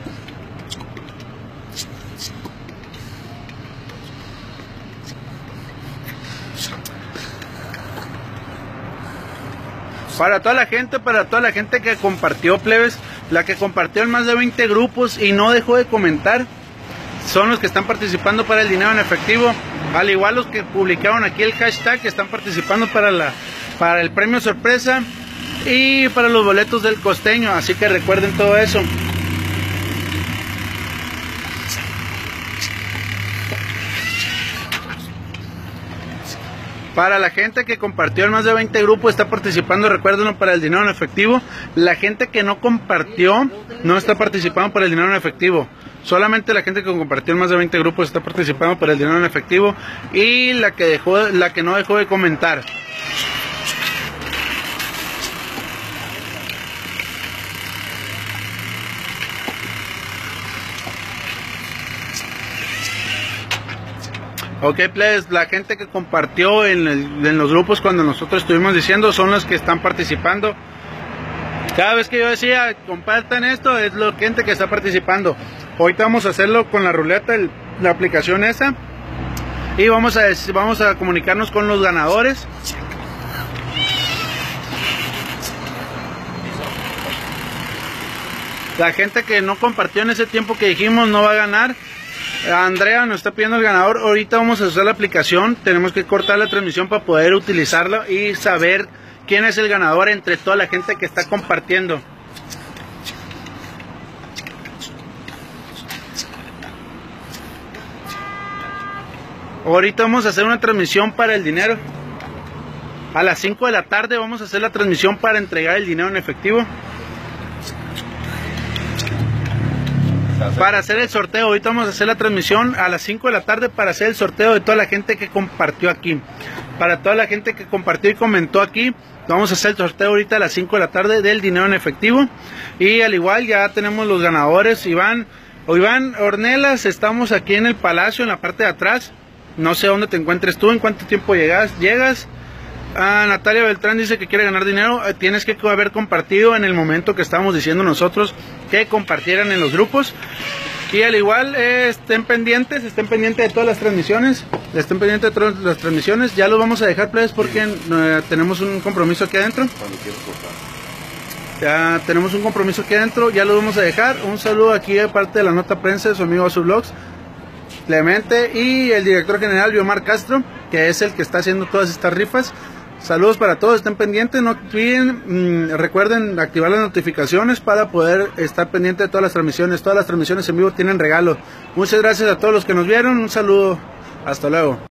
Para toda la gente que compartió, plebes, la que compartió en más de 20 grupos y no dejó de comentar, son los que están participando para el dinero en efectivo. Al igual los que publicaron aquí el hashtag, que están participando para el premio sorpresa y para los boletos del costeño. Así que recuerden todo eso. Para la gente que compartió en más de 20 grupos, está participando, recuérdenlo, para el dinero en efectivo. La gente que no compartió no está participando para el dinero en efectivo. Solamente la gente que compartió en más de 20 grupos está participando para el dinero en efectivo. Y la que no dejó de comentar. Ok, pues la gente que compartió en los grupos cuando nosotros estuvimos diciendo son los que están participando. Cada vez que yo decía compartan esto, es la gente que está participando. Ahorita vamos a hacerlo con la ruleta, la aplicación esa, y vamos a comunicarnos con los ganadores. La gente que no compartió en ese tiempo que dijimos no va a ganar. Andrea nos está pidiendo el ganador. Ahorita vamos a usar la aplicación. Tenemos que cortar la transmisión para poder utilizarla y saber quién es el ganador entre toda la gente que está compartiendo. Ahorita vamos a hacer una transmisión para el dinero. A las 5 de la tarde vamos a hacer la transmisión para entregar el dinero en efectivo. Para hacer el sorteo, ahorita vamos a hacer la transmisión a las 5 de la tarde para hacer el sorteo de toda la gente que compartió aquí. Para toda la gente que compartió y comentó aquí, vamos a hacer el sorteo ahorita a las 5 de la tarde del dinero en efectivo. Y al igual ya tenemos los ganadores. Iván Ornelas, estamos aquí en el Palacio, en la parte de atrás. No sé dónde te encuentres tú, en cuánto tiempo llegas. Natalia Beltrán dice que quiere ganar dinero. Tienes que haber compartido en el momento que estábamos diciendo nosotros que compartieran en los grupos. Y al igual estén pendientes de todas las transmisiones. Ya los vamos a dejar, plebes, porque tenemos un compromiso aquí adentro. Ya tenemos un compromiso aquí adentro, ya los vamos a dejar. Un saludo aquí de parte de la nota prensa de su amigo Azublogs, Clemente, y el director general Biomar Castro, que es el que está haciendo todas estas rifas. Saludos para todos, estén pendientes, no olviden, recuerden activar las notificaciones para poder estar pendiente de todas las transmisiones en vivo tienen regalo. Muchas gracias a todos los que nos vieron, un saludo, hasta luego.